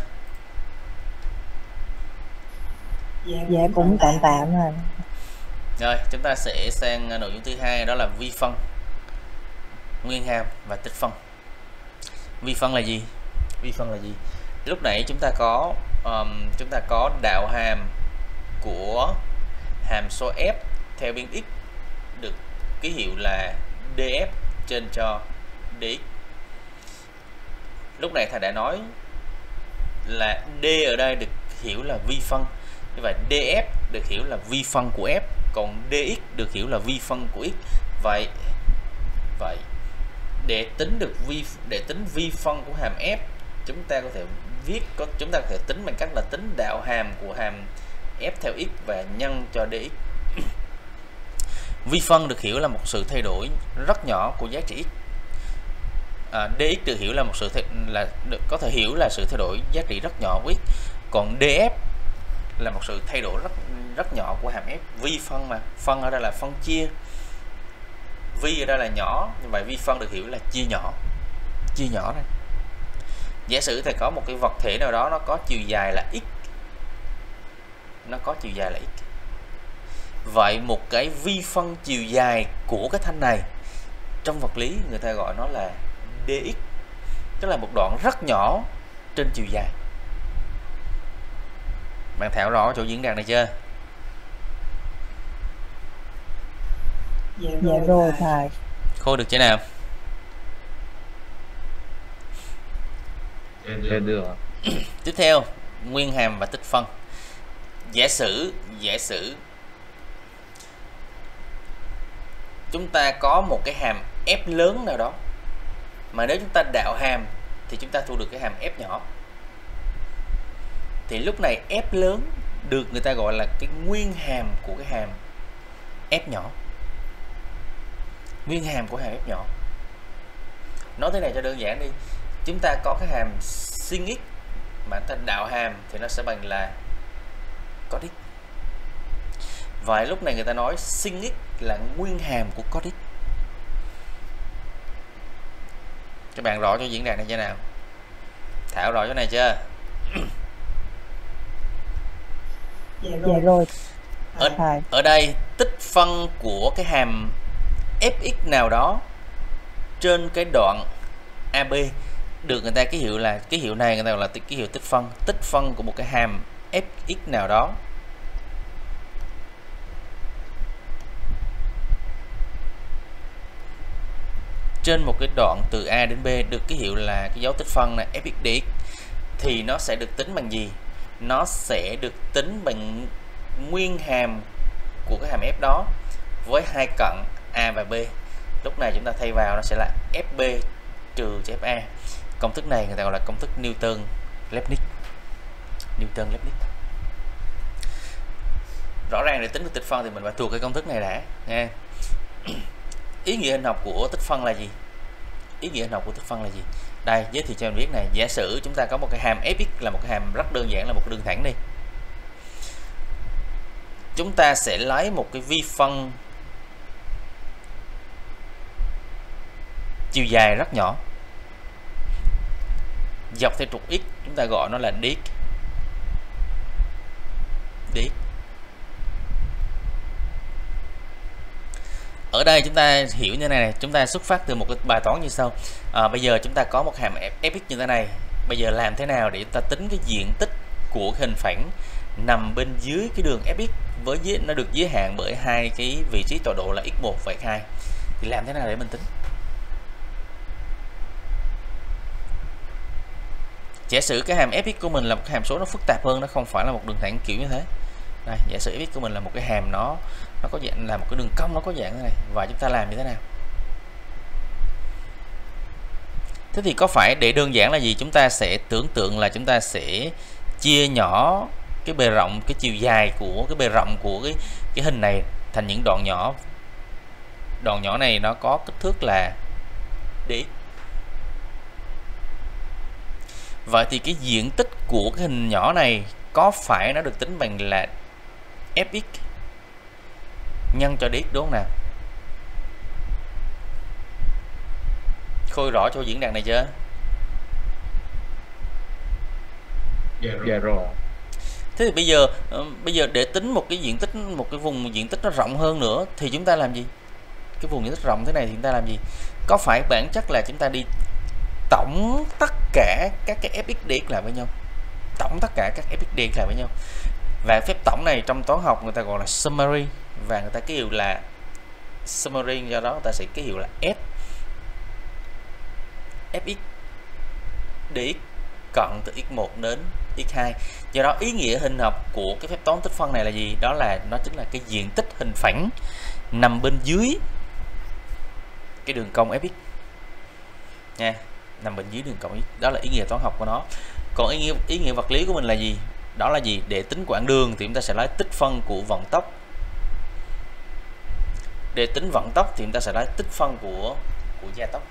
Dạ cũng tạm rồi. Rồi chúng ta sẽ sang nội dung thứ hai, đó là vi phân, nguyên hàm và tích phân. Vi phân là gì? Lúc nãy chúng ta có đạo hàm của hàm số f theo biên x được ký hiệu là df trên cho dx. Lúc này thầy đã nói là d ở đây được hiểu là vi phân, như vậy df được hiểu là vi phân của f, còn dx được hiểu là vi phân của x. Vậy để tính vi phân của hàm f, chúng ta có thể tính bằng cách là tính đạo hàm của hàm f theo x và nhân cho dx. Vi phân được hiểu là một sự thay đổi rất nhỏ của giá trị x. Dx được hiểu là có thể hiểu là sự thay đổi giá trị rất nhỏ của x, còn df là một sự thay đổi rất nhỏ của hàm f. Vi phân mà, phân ở đây là phân chia, vi ở đây là nhỏ, như vậy vi phân được hiểu là chia nhỏ này. Giả sử thầy có một cái vật thể nào đó nó có chiều dài là x, vậy một cái vi phân chiều dài của cái thanh này trong vật lý người ta gọi nó là dx, tức là một đoạn rất nhỏ trên chiều dài. Bạn thảo rõ chỗ diễn đạt này chưa? Dạ rồi thầy. Khô được chưa nào? Dạ được. Tiếp theo, nguyên hàm và tích phân. Giả sử chúng ta có một cái hàm f lớn nào đó, mà nếu chúng ta đạo hàm thì chúng ta thu được cái hàm f nhỏ. Thì lúc này f lớn được người ta gọi là cái nguyên hàm của cái hàm f nhỏ. Nguyên hàm của hàm f nhỏ. Nói thế này cho đơn giản đi. Chúng ta có cái hàm sin x mà ta đạo hàm thì nó sẽ bằng là cos x. Vậy lúc này người ta nói sin x là nguyên hàm của cos x. Các bạn rõ cho diễn đạt này chưa nào? Thảo rõ chỗ này chưa? Dạ rồi. Ở đây tích phân của cái hàm fx nào đó trên cái đoạn AB được người ta ký hiệu là ký hiệu này người ta gọi là ký hiệu tích phân. Tích phân của một cái hàm fx nào đó trên một cái đoạn từ A đến B được ký hiệu là cái dấu tích phân này fx dx, thì nó sẽ được tính bằng gì? Nó sẽ được tính bằng nguyên hàm của cái hàm f đó với hai cận A và B. Lúc này chúng ta thay vào nó sẽ là fb trừ cho fa. Công thức này người ta gọi là công thức Newton-Leibniz. Rõ ràng để tính được tích phân thì mình phải thuộc cái công thức này đã nha. Ý nghĩa hình học của tích phân là gì? Đây, giới thiệu cho mình biết này. Giả sử chúng ta có một cái hàm fx là một cái hàm rất đơn giản, là một cái đường thẳng đi. Chúng ta sẽ lấy một cái vi phân chiều dài rất nhỏ dọc theo trục x, chúng ta gọi nó là dx. Ở đây chúng ta hiểu như này, chúng ta xuất phát từ một cái bài toán như sau. Bây giờ chúng ta có một hàm fx như thế này. Bây giờ làm thế nào để chúng ta tính cái diện tích của cái hình phẳng nằm bên dưới cái đường fx với nó được giới hạn bởi hai cái vị trí tọa độ là x1 và x2. Thì làm thế nào để mình tính? Giả sử cái hàm fx của mình là một cái hàm số nó phức tạp hơn, nó không phải là một đường thẳng kiểu như thế. Đây, giả sử fx của mình là một cái hàm nó có dạng là một cái đường cong, nó có dạng thế này, và chúng ta làm như thế nào? Thế thì có phải để đơn giản là gì? Chúng ta sẽ tưởng tượng là chúng ta sẽ chia nhỏ cái bề rộng, cái chiều dài của cái bề rộng của cái hình này thành những đoạn nhỏ. Đoạn nhỏ này nó có kích thước là dx. Vậy thì cái diện tích của cái hình nhỏ này có phải nó được tính bằng là fx nhân cho dx đúng không nào? Khôi rõ cho diễn đàn này chưa? Dạ rồi. Thế thì bây giờ để tính một cái diện tích, một cái vùng diện tích nó rộng hơn nữa thì chúng ta làm gì? Cái vùng diện tích rộng thế này thì chúng ta làm gì? Có phải bản chất là chúng ta đi tổng tất cả các cái fx dx lại với nhau, tổng tất cả các fx dx lại với nhau, và phép tổng này trong toán học người ta gọi là summary, và người ta ký hiệu là summary, do đó người ta sẽ ký hiệu là f fx dx cộng từ x1 đến x2. Do đó ý nghĩa hình học của cái phép toán tích phân này là gì? Đó là nó chính là cái diện tích hình phẳng nằm bên dưới cái đường cong fx nha, nằm bên dưới đường cong x. Đó là ý nghĩa toán học của nó. Còn ý nghĩa vật lý của mình là gì? Đó là gì? Để tính quãng đường thì chúng ta sẽ lấy tích phân của vận tốc. Để tính vận tốc thì chúng ta sẽ lấy tích phân của gia tốc.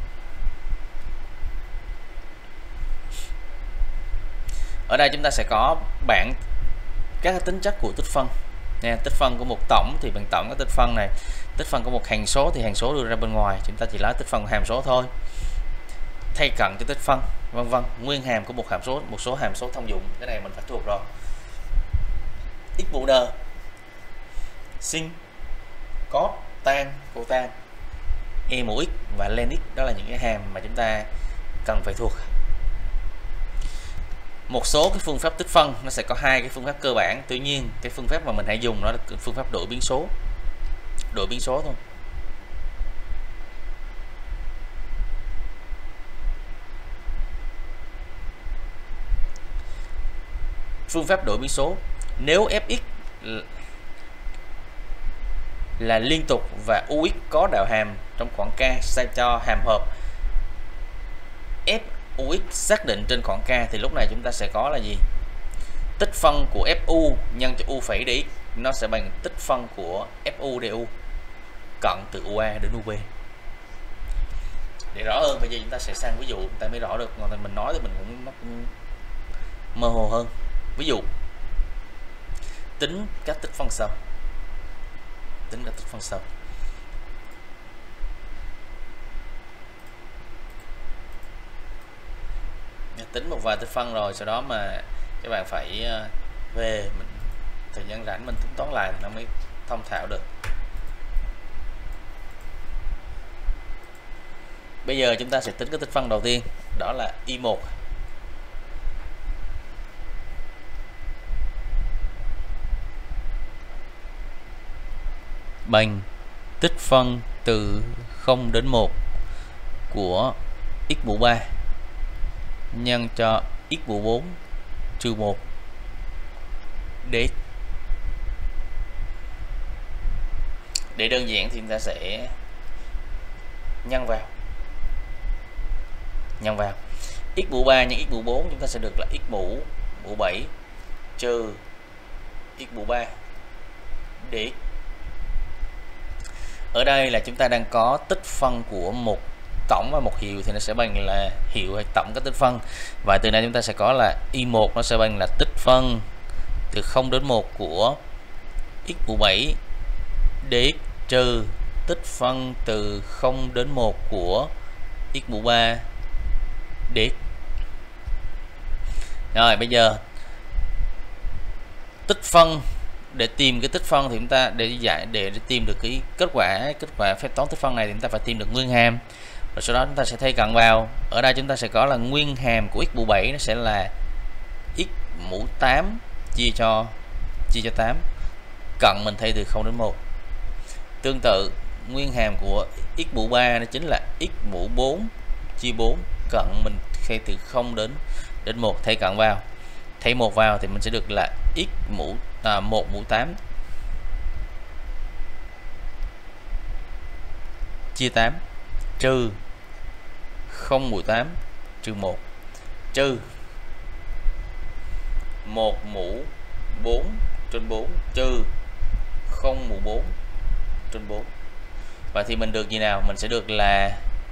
Ở đây chúng ta sẽ có bảng các tính chất của tích phân nha. Tích phân của một tổng thì bằng tổng cái tích phân này, tích phân của một hằng số thì hằng số đưa ra bên ngoài, chúng ta chỉ lấy tích phân của hàm số thôi, thay cận cho tích phân, vân vân. Nguyên hàm của một hàm số, một số hàm số thông dụng, cái này mình phải thuộc rồi. X mũ n, sin, cos, tan, cotan, e mũ x và len x, đó là những cái hàm mà chúng ta cần phải thuộc. Một số cái phương pháp tích phân nó sẽ có hai cái phương pháp cơ bản, tuy nhiên cái phương pháp mà mình hay dùng đó là phương pháp đổi biến số, thôi. Phương pháp đổi biến số, nếu fx là liên tục và ux có đạo hàm trong khoảng k sao cho hàm hợp f ux xác định trên khoảng k, thì lúc này chúng ta sẽ có là gì? Tích phân của fu nhân cho u phẩy dx nó sẽ bằng tích phân của fu du cộng từ ua đến ub. Để rõ hơn bây giờ chúng ta sẽ sang ví dụ, chúng ta mới rõ được. Còn mình nói thì mình cũng mơ hồ hơn. Ví dụ tính các tích phân sau. Tính một vài tích phân rồi, sau đó mà các bạn phải về mình thời gian rảnh mình tính toán lại thì nó mới thông thạo được. Bây giờ chúng ta sẽ tính cái tích phân đầu tiên, đó là y1. Bằng tích phân từ 0 đến 1 của x mũ 3 nhân cho x mũ 4 trừ 1 dx. Để đơn giản thì chúng ta sẽ nhân vào x mũ 3 nhân x mũ 4, chúng ta sẽ được là x mũ 7 trừ x mũ 3 dx. Ở đây là chúng ta đang có tích phân của một tổng và một hiệu, thì nó sẽ bằng là hiệu hay tổng các tích phân. Và từ này chúng ta sẽ có là y1 nó sẽ bằng là tích phân từ 0 đến 1 của x mũ 7 dx trừ tích phân từ 0 đến 1 của x mũ 3 dx. Rồi bây giờ tích phân để tìm cái tích phân thì chúng ta để tìm được cái kết quả phép toán tích phân này thì chúng ta phải tìm được nguyên hàm, rồi sau đó chúng ta sẽ thay cận vào. Ở đây chúng ta sẽ có là nguyên hàm của x mũ 7 nó sẽ là x mũ 8 chia cho 8, cận mình thay từ 0 đến 1. Tương tự nguyên hàm của x mũ 3 nó chính là x mũ 4 chia 4, cận mình thay từ 0 đến 1, thay cận vào. Thay 1 vào thì mình sẽ được là x mũ 1 mũ 8 chia 8 trừ 0 mũ 8 trừ 1 trừ 1 mũ 4 trên 4 trừ 0 mũ 4 trên 4. Và thì mình được gì nào? Mình sẽ được là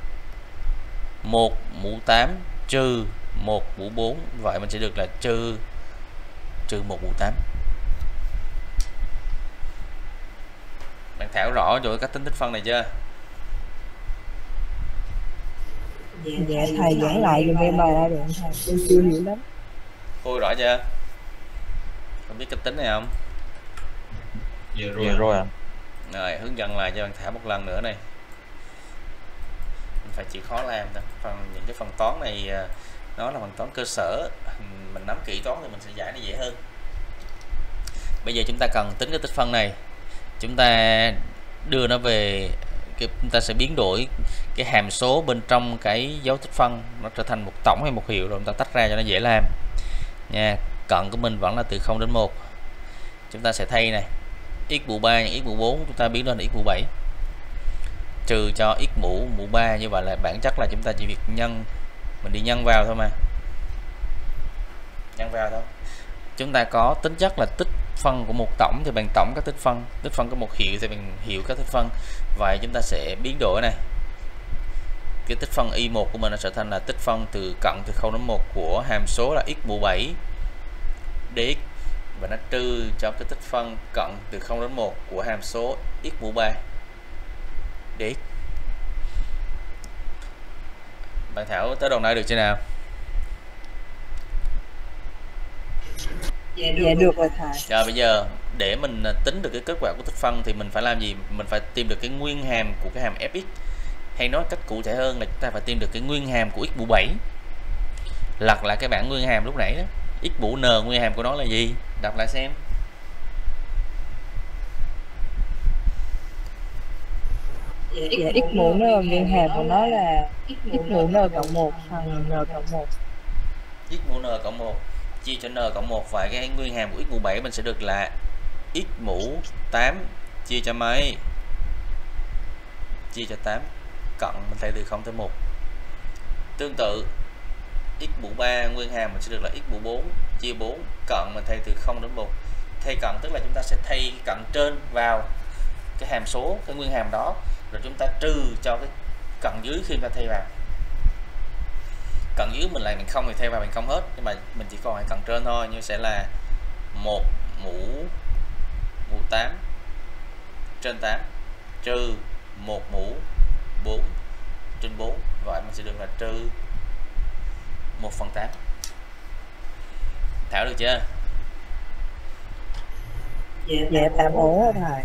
1 mũ 8 trừ 1 mũ 4. Vậy mình sẽ được là trừ 1 mũ 8. Bạn Thảo rõ rồi cách tính tích phân này chưa? Dạ thầy giảng lại giùm em bài ra được thầy, tôi chưa hiểu lắm. Cô rõ chưa? Không biết cách tính này không? Dạ rồi ạ. Rồi hướng dẫn lại cho bạn Thảo một lần nữa này. Mình phải chịu khó làm thôi. Những cái phần toán này nó là phần toán cơ sở, mình nắm kỹ toán thì mình sẽ giải nó dễ hơn. Bây giờ chúng ta cần tính cái tích phân này, chúng ta đưa nó về chúng ta sẽ biến đổi cái hàm số bên trong cái dấu tích phân nó trở thành một tổng hay một hiệu, rồi chúng ta tách ra cho nó dễ làm nha. Cận của mình vẫn là từ 0 đến 1. Chúng ta sẽ thay này x mũ 3 nhân x mũ 4 chúng ta biến lên x mũ 7 trừ cho x mũ 3. Như vậy là bản chất là chúng ta chỉ việc nhân, mình đi nhân vào thôi mà, nhân vào thôi. Chúng ta có tính chất là tích phân của một tổng thì bằng tổng các tích phân của một hiệu thì bằng hiệu các tích phân. Vậy chúng ta sẽ biến đổi này, cái tích phân y1 của mình nó trở thành là tích phân từ cận từ 0 đến 1 của hàm số là x mũ 7 dx, và nó trừ cho cái tích phân cận từ 0 đến 1 của hàm số x mũ 3 dx. Bạn Thảo tới đoạn này được chưa nào? Dạ được rồi thầy. Rồi bây giờ để mình tính được cái kết quả của tích phân thì mình phải làm gì? Mình phải tìm được cái nguyên hàm của cái hàm fx, hay nói cách cụ thể hơn là chúng ta phải tìm được cái nguyên hàm của x mũ 7. Lật lại cái bảng nguyên hàm lúc nãy đó, x mũ n nguyên hàm của nó là gì? Đọc lại xem. Dạ x mũ n nguyên hàm của nó là x mũ n cộng 1 phần n cộng 1. X mũ n cộng 1 chia cho n cộng 1, và cái nguyên hàm của x mũ 7 mình sẽ được là x mũ 8 chia cho mấy? Chia cho 8, cận mình thay từ 0 tới 1. Tương tự x mũ 3 nguyên hàm mình sẽ được là x mũ 4 chia 4, cận mình thay từ 0 đến 1. Thay cận tức là chúng ta sẽ thay cận trên vào cái hàm số, cái nguyên hàm đó, rồi chúng ta trừ cho cái cận dưới khi chúng ta thay vào. Cận dưới mình lại bằng 0 thì thay vào bằng 0 hết, nhưng mà mình chỉ còn cận trên thôi, như sẽ là 1 mũ 8 trên 8 trừ 1 mũ 4 trên 4, vậy mình sẽ được là trừ 1/8. Thảo được chưa? Dạ tạm ổn rồi thầy.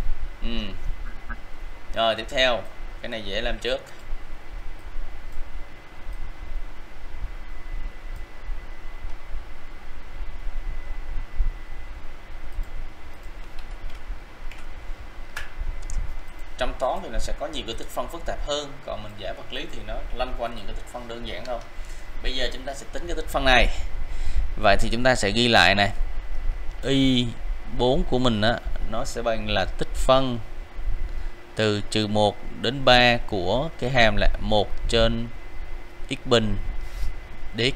Rồi tiếp theo, cái này dễ làm trước. Trong toán thì nó sẽ có nhiều cái tích phân phức tạp hơn, còn mình giải vật lý thì nó lanh quanh những cái tích phân đơn giản thôi. Bây giờ chúng ta sẽ tính cái tích phân này. Vậy thì chúng ta sẽ ghi lại này, y4 của mình á, nó sẽ bằng là tích phân từ trừ 1 đến 3 của cái hàm là 1 trên x bình dx.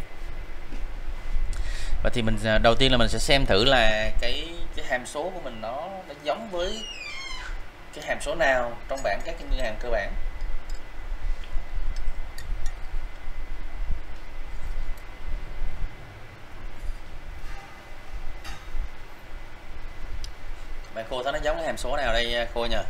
Và thì mình đầu tiên là mình sẽ xem thử là cái hàm số của mình nó giống với cái hàm số nào trong bảng các cái nguyên hàm cơ bản. Bạn cô thấy nó giống cái hàm số nào đây cô nhờ?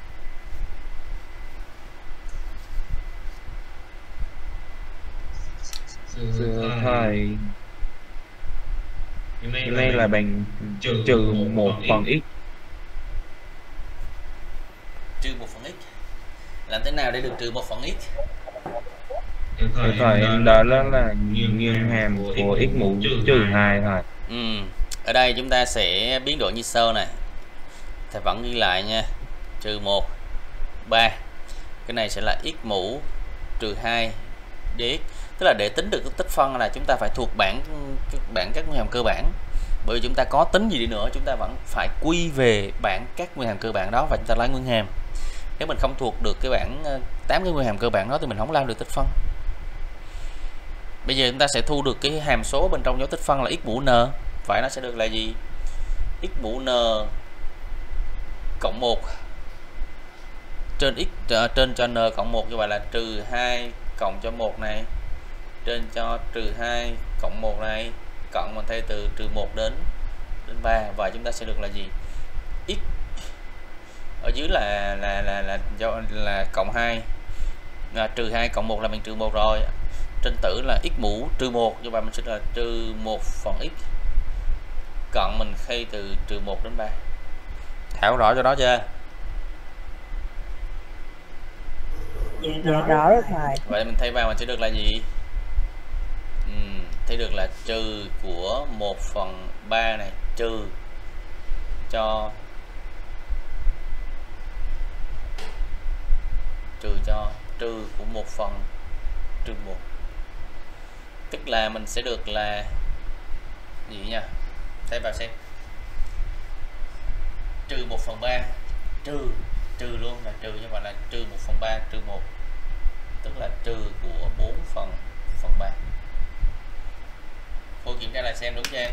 Thầy hôm nay là bằng trừ 1 phần x trừ 1 phần x. Làm thế nào để được trừ 1 phần x? Thầy đó là nghiêng hàm của x mũ trừ 2 thôi. Ở đây chúng ta sẽ biến đổi như sau này. Thầy vẫn ghi lại nha. Trừ 1 3. Cái này sẽ là x mũ trừ 2 dx. Tức là để tính được tích phân là chúng ta phải thuộc bảng các nguyên hàm cơ bản. Bởi vì chúng ta có tính gì đi nữa chúng ta vẫn phải quy về bảng các nguyên hàm cơ bản đó và chúng ta lấy nguyên hàm. Nếu mình không thuộc được cái bảng 8 cái nguyên hàm cơ bản đó thì mình không làm được tích phân. Bây giờ chúng ta sẽ thu được cái hàm số bên trong dấu tích phân là x mũ n. Vậy nó sẽ được là gì? X mũ n cộng 1 trên x trên cho n cộng 1, như vậy là trừ 2 cộng cho 1 này trên cho trừ 2 cộng 1 này, cộng mình thay từ trừ 1 đến 3, và chúng ta sẽ được là gì? X ở dưới là cộng 2, trừ 2 cộng 1 là mình trừ 1 rồi, trên tử là x mũ trừ 1, như vậy mình sẽ là trừ 1 phần x, cộng mình thay từ trừ 1 đến 3. Thảo rõ cho đó chưa? Dạ rõ rồi thầy. Vậy mình thay vào mình sẽ được là gì? Thấy được là trừ của 1 phần 3 này, trừ cho trừ của 1 phần trừ 1. Tức là mình sẽ được là gì nha? Thay vào xem. Trừ 1 phần 3 trừ luôn là trừ, như vậy là trừ 1 phần 3 trừ 1, tức là trừ của 4 phần 3. Cô kiểm tra lại xem đúng chưa em?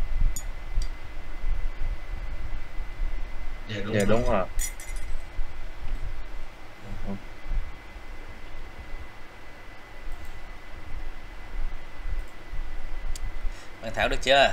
Dạ đúng rồi. Bạn Thảo được chưa?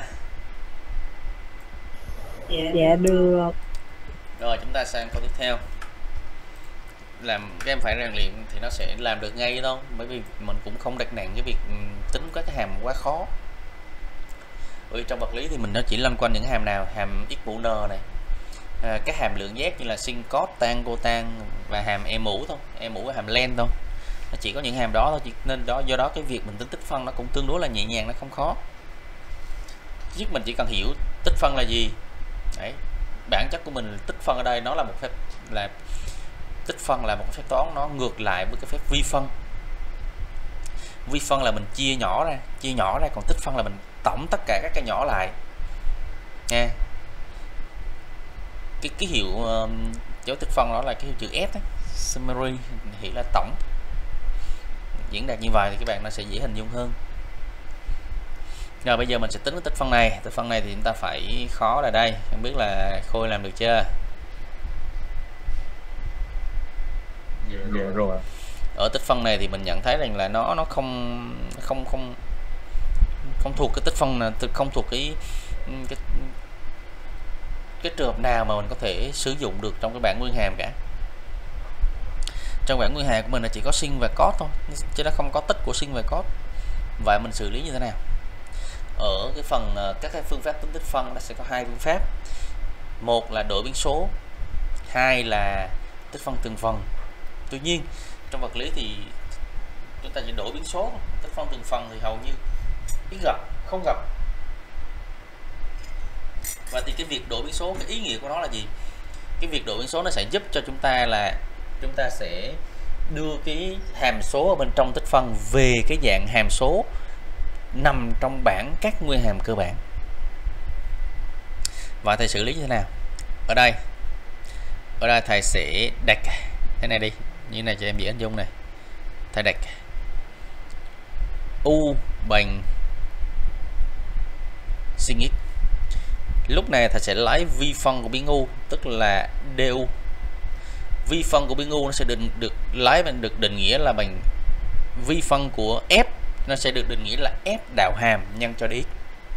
Dạ được. Rồi chúng ta sang câu tiếp theo. Làm các em phải rèn luyện thì nó sẽ làm được ngay thôi, bởi vì mình cũng không đặt nặng cái việc tính các cái hàm quá khó. Bởi vì trong vật lý thì mình nó chỉ loanh quanh những hàm nào, hàm x mũ n này, các hàm lượng giác như là sin, cos, tan, cotan và hàm e mũ thôi, e mũ và hàm len thôi. Nó chỉ có những hàm đó thôi, nên do đó cái việc mình tính tích phân nó cũng tương đối là nhẹ nhàng, nó không khó. Chứ mình chỉ cần hiểu tích phân là gì. Đấy, bản chất của mình tích phân ở đây nó là một phép, là tích phân là một phép toán nó ngược lại với cái phép vi phân. Vi phân là mình chia nhỏ ra, còn tích phân là mình tổng tất cả các cái nhỏ lại nha. Cái hiệu dấu tích phân đó là cái hiệu chữ S đó, summary, hiểu là tổng. Diễn đạt như vậy thì các bạn nó sẽ dễ hình dung hơn. Rồi bây giờ mình sẽ tính cái tích phân này. Tích phân này thì chúng ta phải khó là đây, không biết là Khôi làm được chưa? Dạ rồi. Ở tích phân này thì mình nhận thấy rằng là nó không thuộc cái tích phân, không thuộc cái trường hợp nào mà mình có thể sử dụng được trong cái bảng nguyên hàm cả. Trong bảng nguyên hàm của mình là chỉ có sin và cos thôi, chứ nó không có tích của sin và cos. Vậy mình xử lý như thế nào? Ở cái phần các cái phương pháp tính tích phân nó sẽ có hai phương pháp. Một là đổi biến số, hai là tích phân từng phần. Tuy nhiên trong vật lý thì chúng ta chỉ đổi biến số, tích phân từng phần thì hầu như ít gặp, không gặp. Và thì cái việc đổi biến số, cái ý nghĩa của nó là gì? Cái việc đổi biến số nó sẽ giúp cho chúng ta là chúng ta sẽ đưa cái hàm số ở bên trong tích phân về cái dạng hàm số nằm trong bảng các nguyên hàm cơ bản. Và thầy xử lý như thế nào? Ở đây thầy sẽ đặt thế này đi, như này cho em dễ hình dung này. Thầy đặt u bằng sin x. Lúc này thầy sẽ lấy vi phân của biến u, tức là du. Vi phân của biến u nó sẽ được định nghĩa là bằng vi phân của f, nó sẽ được định nghĩa là f đạo hàm nhân cho dx.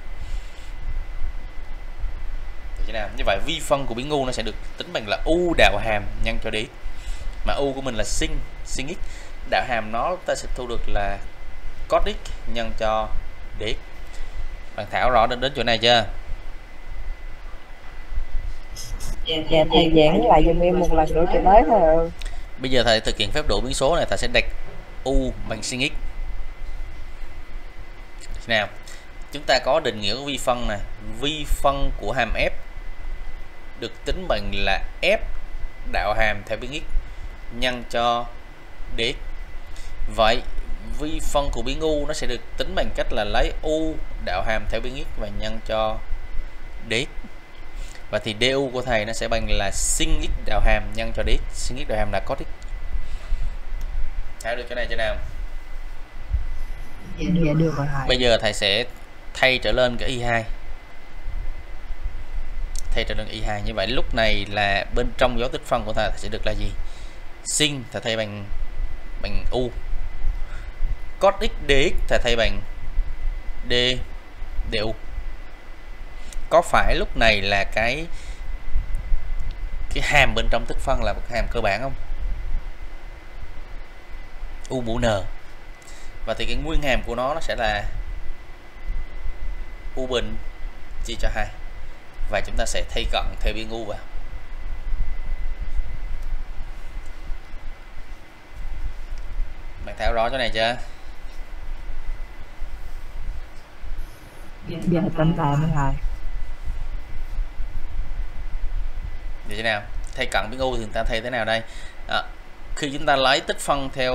Như vậy vi phân của biến u nó sẽ được tính bằng là u đạo hàm nhân cho dx, mà u của mình là sin x, đạo hàm nó ta sẽ thu được là cos x nhân cho dx. Bạn Thảo rõ đến chỗ này chưa? Dạ thầy giảng lại giùm em một lần nữa cho tới thôi. Bây giờ thầy thực hiện phép đổi biến số này, thầy sẽ đặt u bằng sin x. Nào, chúng ta có định nghĩa của vi phân này. Vi phân của hàm f được tính bằng là f đạo hàm theo biến x nhân cho dx. Vậy vi phân của biến u nó sẽ được tính bằng cách là lấy u đạo hàm theo biến x và nhân cho dx. Và thì du của thầy nó sẽ bằng là sin x đạo hàm nhân cho dx. Sin x đạo hàm là cos x. Thấy được chỗ này chưa nào? Dạ được rồi thầy. Bây giờ thầy sẽ thay trở lên cái y2. Thay trở lên y2 như vậy, lúc này là bên trong dấu tích phân của thầy sẽ được là gì? Sin thầy thay bằng u. Cos x dx thầy thay bằng d du. Có phải lúc này là cái hàm bên trong tích phân là một hàm cơ bản không? U mũ n. Và thì cái nguyên hàm của nó sẽ là u bình chia cho 2. Và chúng ta sẽ thay cận theo biên u vào. Bạn tháo rõ chỗ này chưa? Dạ tạm tạm thầy. Như thế nào? Thay cận biên u thì chúng ta thay thế nào đây? Khi chúng ta lấy tích phân theo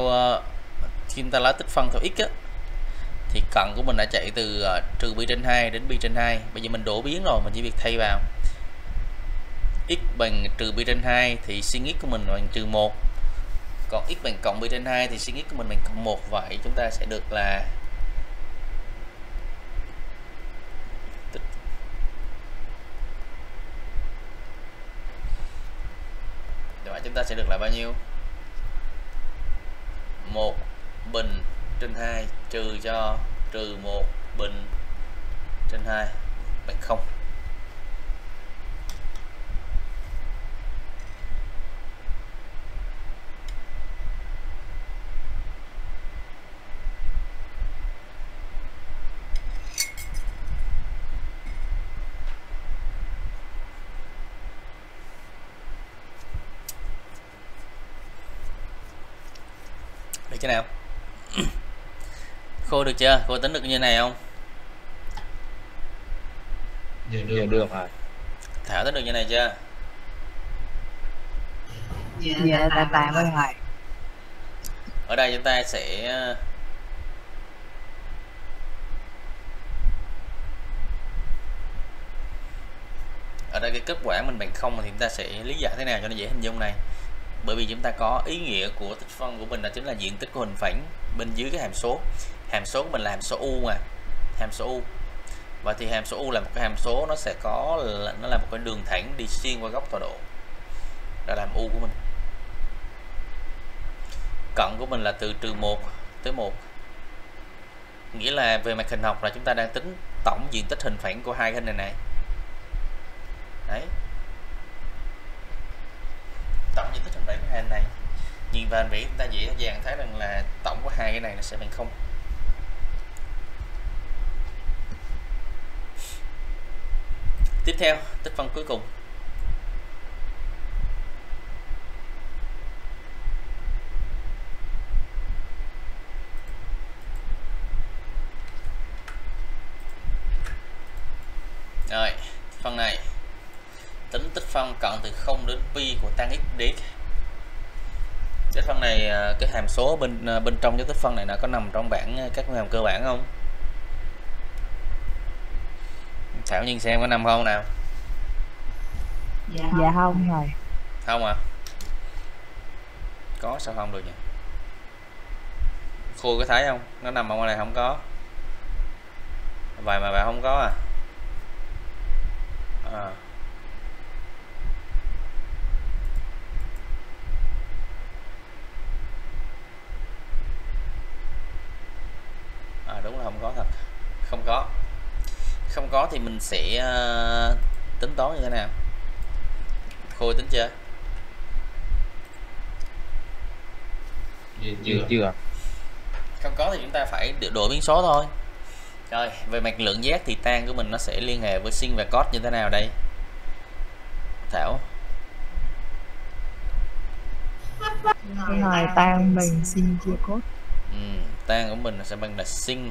x á, thì cận của mình đã chạy từ trừ pi trên 2 đến pi trên 2. Bây giờ mình đổ biến rồi, mình chỉ việc thay vào x bằng trừ pi trên 2 thì sin x của mình bằng trừ 1. Còn x bằng cộng pi trên 2 thì sin x của mình bằng cộng 1. Vậy chúng ta sẽ được là chúng ta sẽ được là bao nhiêu? 1 bình trên 2 trừ cho trừ 1 bình trên 2 bằng 0. Được chưa nào? Khôi được chưa? Khôi tính được như này không? Dạ được rồi. Thảo tính được như này chưa? Dạ tạm ơi thầy. Ở đây chúng ta sẽ ở đây cái kết quả mình bằng 0 thì chúng ta sẽ lý giải thế nào cho nó dễ hình dung này. Bởi vì chúng ta có ý nghĩa của tích phân của mình là chính là diện tích của hình phẳng bên dưới cái hàm số. Hàm số của mình là hàm số u mà. Hàm số u. Và thì hàm số u là một cái hàm số, nó sẽ có nó là một cái đường thẳng đi xuyên qua góc tọa độ. Đó là hàm u của mình. Cận của mình là từ trừ 1 tới 1. Nghĩa là về mặt hình học là chúng ta đang tính tổng diện tích hình phẳng của hai hình này. Đấy. Tổng diện tích hình phẳng của hai hình này. Nhìn vào hình vẽ chúng ta dễ dàng thấy rằng là tổng của hai cái này nó sẽ bằng 0. Tiếp theo, tích phân cuối cùng. Rồi, phần này tính tích phân cận từ 0 đến pi của tan x dx. Cái phân này, cái hàm số bên trong cái tích phân này nó có nằm trong bảng các hàm cơ bản không? Thảo nhìn xem có nằm không nào? Dạ không thầy. Không à? Có sao không được nhỉ? Khôi có thấy không? Nó nằm ở ngoài này không có. Vậy mà bạn không có à? Đúng là không có thật. Không có thì mình sẽ tính toán như thế nào? Khôi tính chưa? Chưa. Không có thì chúng ta phải đổi biến số thôi. Rồi, về mặt lượng giác thì tan của mình nó sẽ liên hệ với sin và cos như thế nào đây? Thảo. Thứ hai tan bằng sin chia cốt. Tan của mình sẽ bằng là sin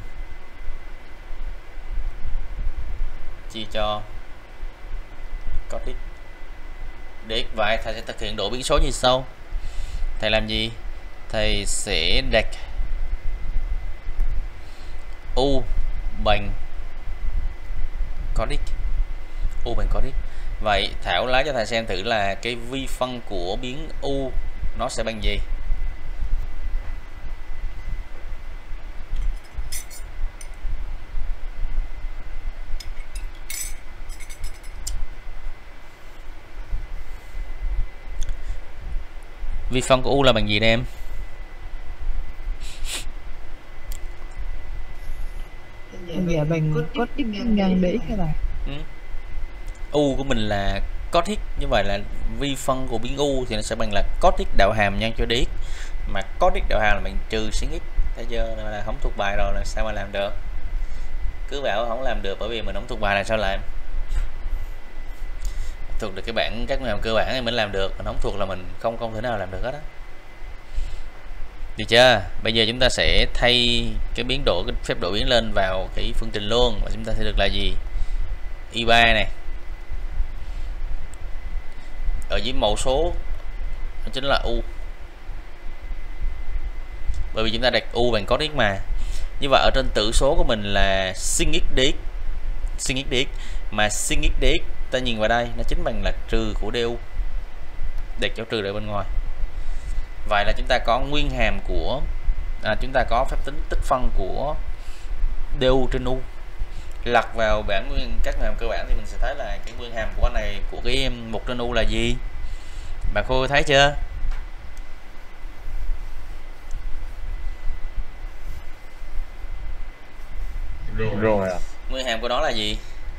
chia cho cos x dx. Vậy thầy sẽ thực hiện đổi biến số như sau. Thầy làm gì? Thầy sẽ đặt u bằng cos x, u bằng cos x. Vậy Thảo lấy cho thầy xem thử là cái vi phân của biến u nó sẽ bằng gì. Vi phân của u là bằng gì đây em? Dạ bằng cos x nhân dx các bạn. U của mình là cos x, như vậy là vi phân của biến u thì nó sẽ bằng là cos x đạo hàm nhân cho dx, mà cos x đạo hàm là bằng trừ sin x. Thấy chưa? Là không thuộc bài rồi là sao mà làm được? Cứ bảo không làm được bởi vì mình không thuộc bài là sao làm? Thuộc được cái bảng các nguyên hàm cơ bản thì mình làm được, mình không thuộc là mình không thể nào làm được hết á. Được chưa? Bây giờ chúng ta sẽ thay cái biến độ, cái phép đổi biến lên vào cái phương trình luôn, và chúng ta sẽ được là gì? Y3 này ở dưới mẫu số nó chính là u, bởi vì chúng ta đặt u bằng cos x mà. Như vậy ở trên tử số của mình là sin x dx, sin x dx, mà sin x dx ta nhìn vào đây nó chính bằng là trừ của du, đặt dấu trừ ở bên ngoài. Vậy là chúng ta có nguyên hàm của chúng ta có phép tính tích phân của du trên u. Lật vào bảng nguyên các nguyên hàm cơ bản thì mình sẽ thấy là cái nguyên hàm của này, của cái 1 trên u là gì? Bạn cô thấy chưa? Rồi à. Nguyên hàm của nó là gì?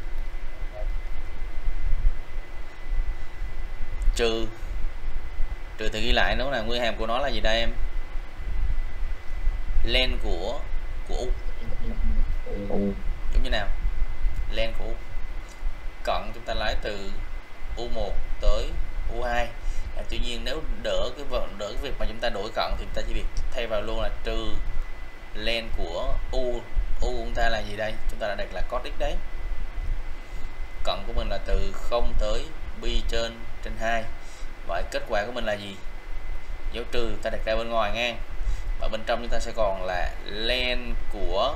Trừ thì ghi lại nó là nguyên hàm của nó là gì đây em? Len của u. Giống như nào? Len của u cộng chúng ta lấy từ u1 tới u2. Tuy nhiên nếu đỡ cái việc mà chúng ta đổi cộng thì chúng ta chỉ việc thay vào luôn là trừ len của u chúng ta là gì đây? Chúng ta đã đặt là cos x đấy. Cộng của mình là từ 0 tới pi trên 2. Vậy kết quả của mình là gì? Dấu trừ ta đặt ra bên ngoài ngang. Và bên trong chúng ta sẽ còn là len của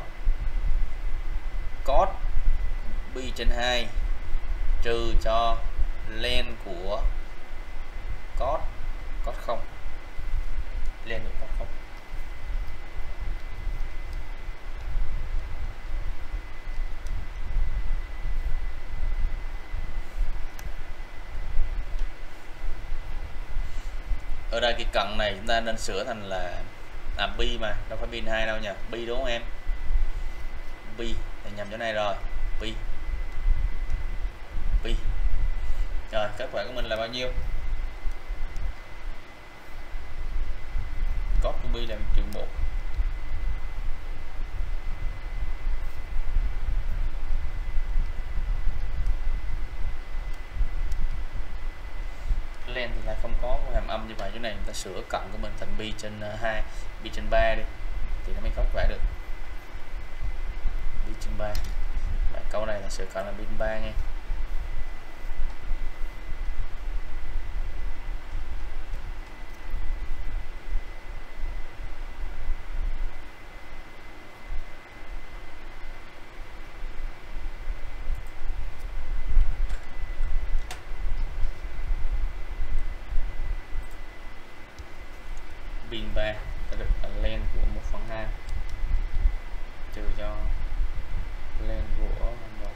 cos pi trên 2 trừ cho len của cos 0, len của cos 0. Ở đây cái cận này chúng ta nên sửa thành là pi mà, đâu phải pi 2 đâu nha, pi đúng không em? Pi thì nhầm chỗ này rồi, pi. Rồi kết quả của mình là bao nhiêu? Cos của pi là -1. Len thì là không có hàm âm, như vậy chỗ này chúng ta sửa cận của mình thành pi trên 2, pi trên 3 đi thì nó mới có kết quả được. Pi trên 3. Và câu này là sửa cận là pi trên 3 nha. Pi 3 ta được là len của 1/2 trừ cho len của 1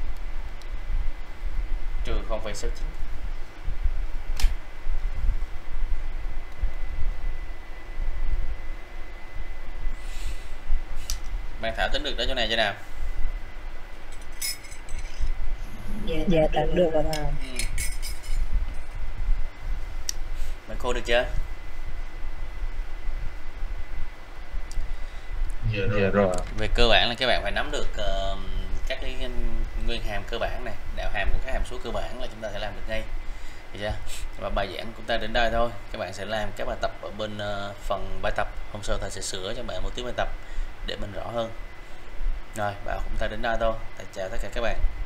trừ 0,69. Bạn Thảo tính được đó chỗ này chưa nào? Dạ đạt được rồi nào. Bạn cô được chưa? Dạ rồi. Về cơ bản là các bạn phải nắm được các cái nguyên hàm cơ bản này, đạo hàm của các hàm số cơ bản là chúng ta sẽ làm được ngay. Được chưa? Và bài giảng của ta đến đây thôi. Các bạn sẽ làm các bài tập ở bên phần bài tập. Hôm sau thầy sẽ sửa cho bạn một tiếng bài tập để mình rõ hơn. Rồi, bài của chúng ta đến đây thôi. Thầy chào tất cả các bạn.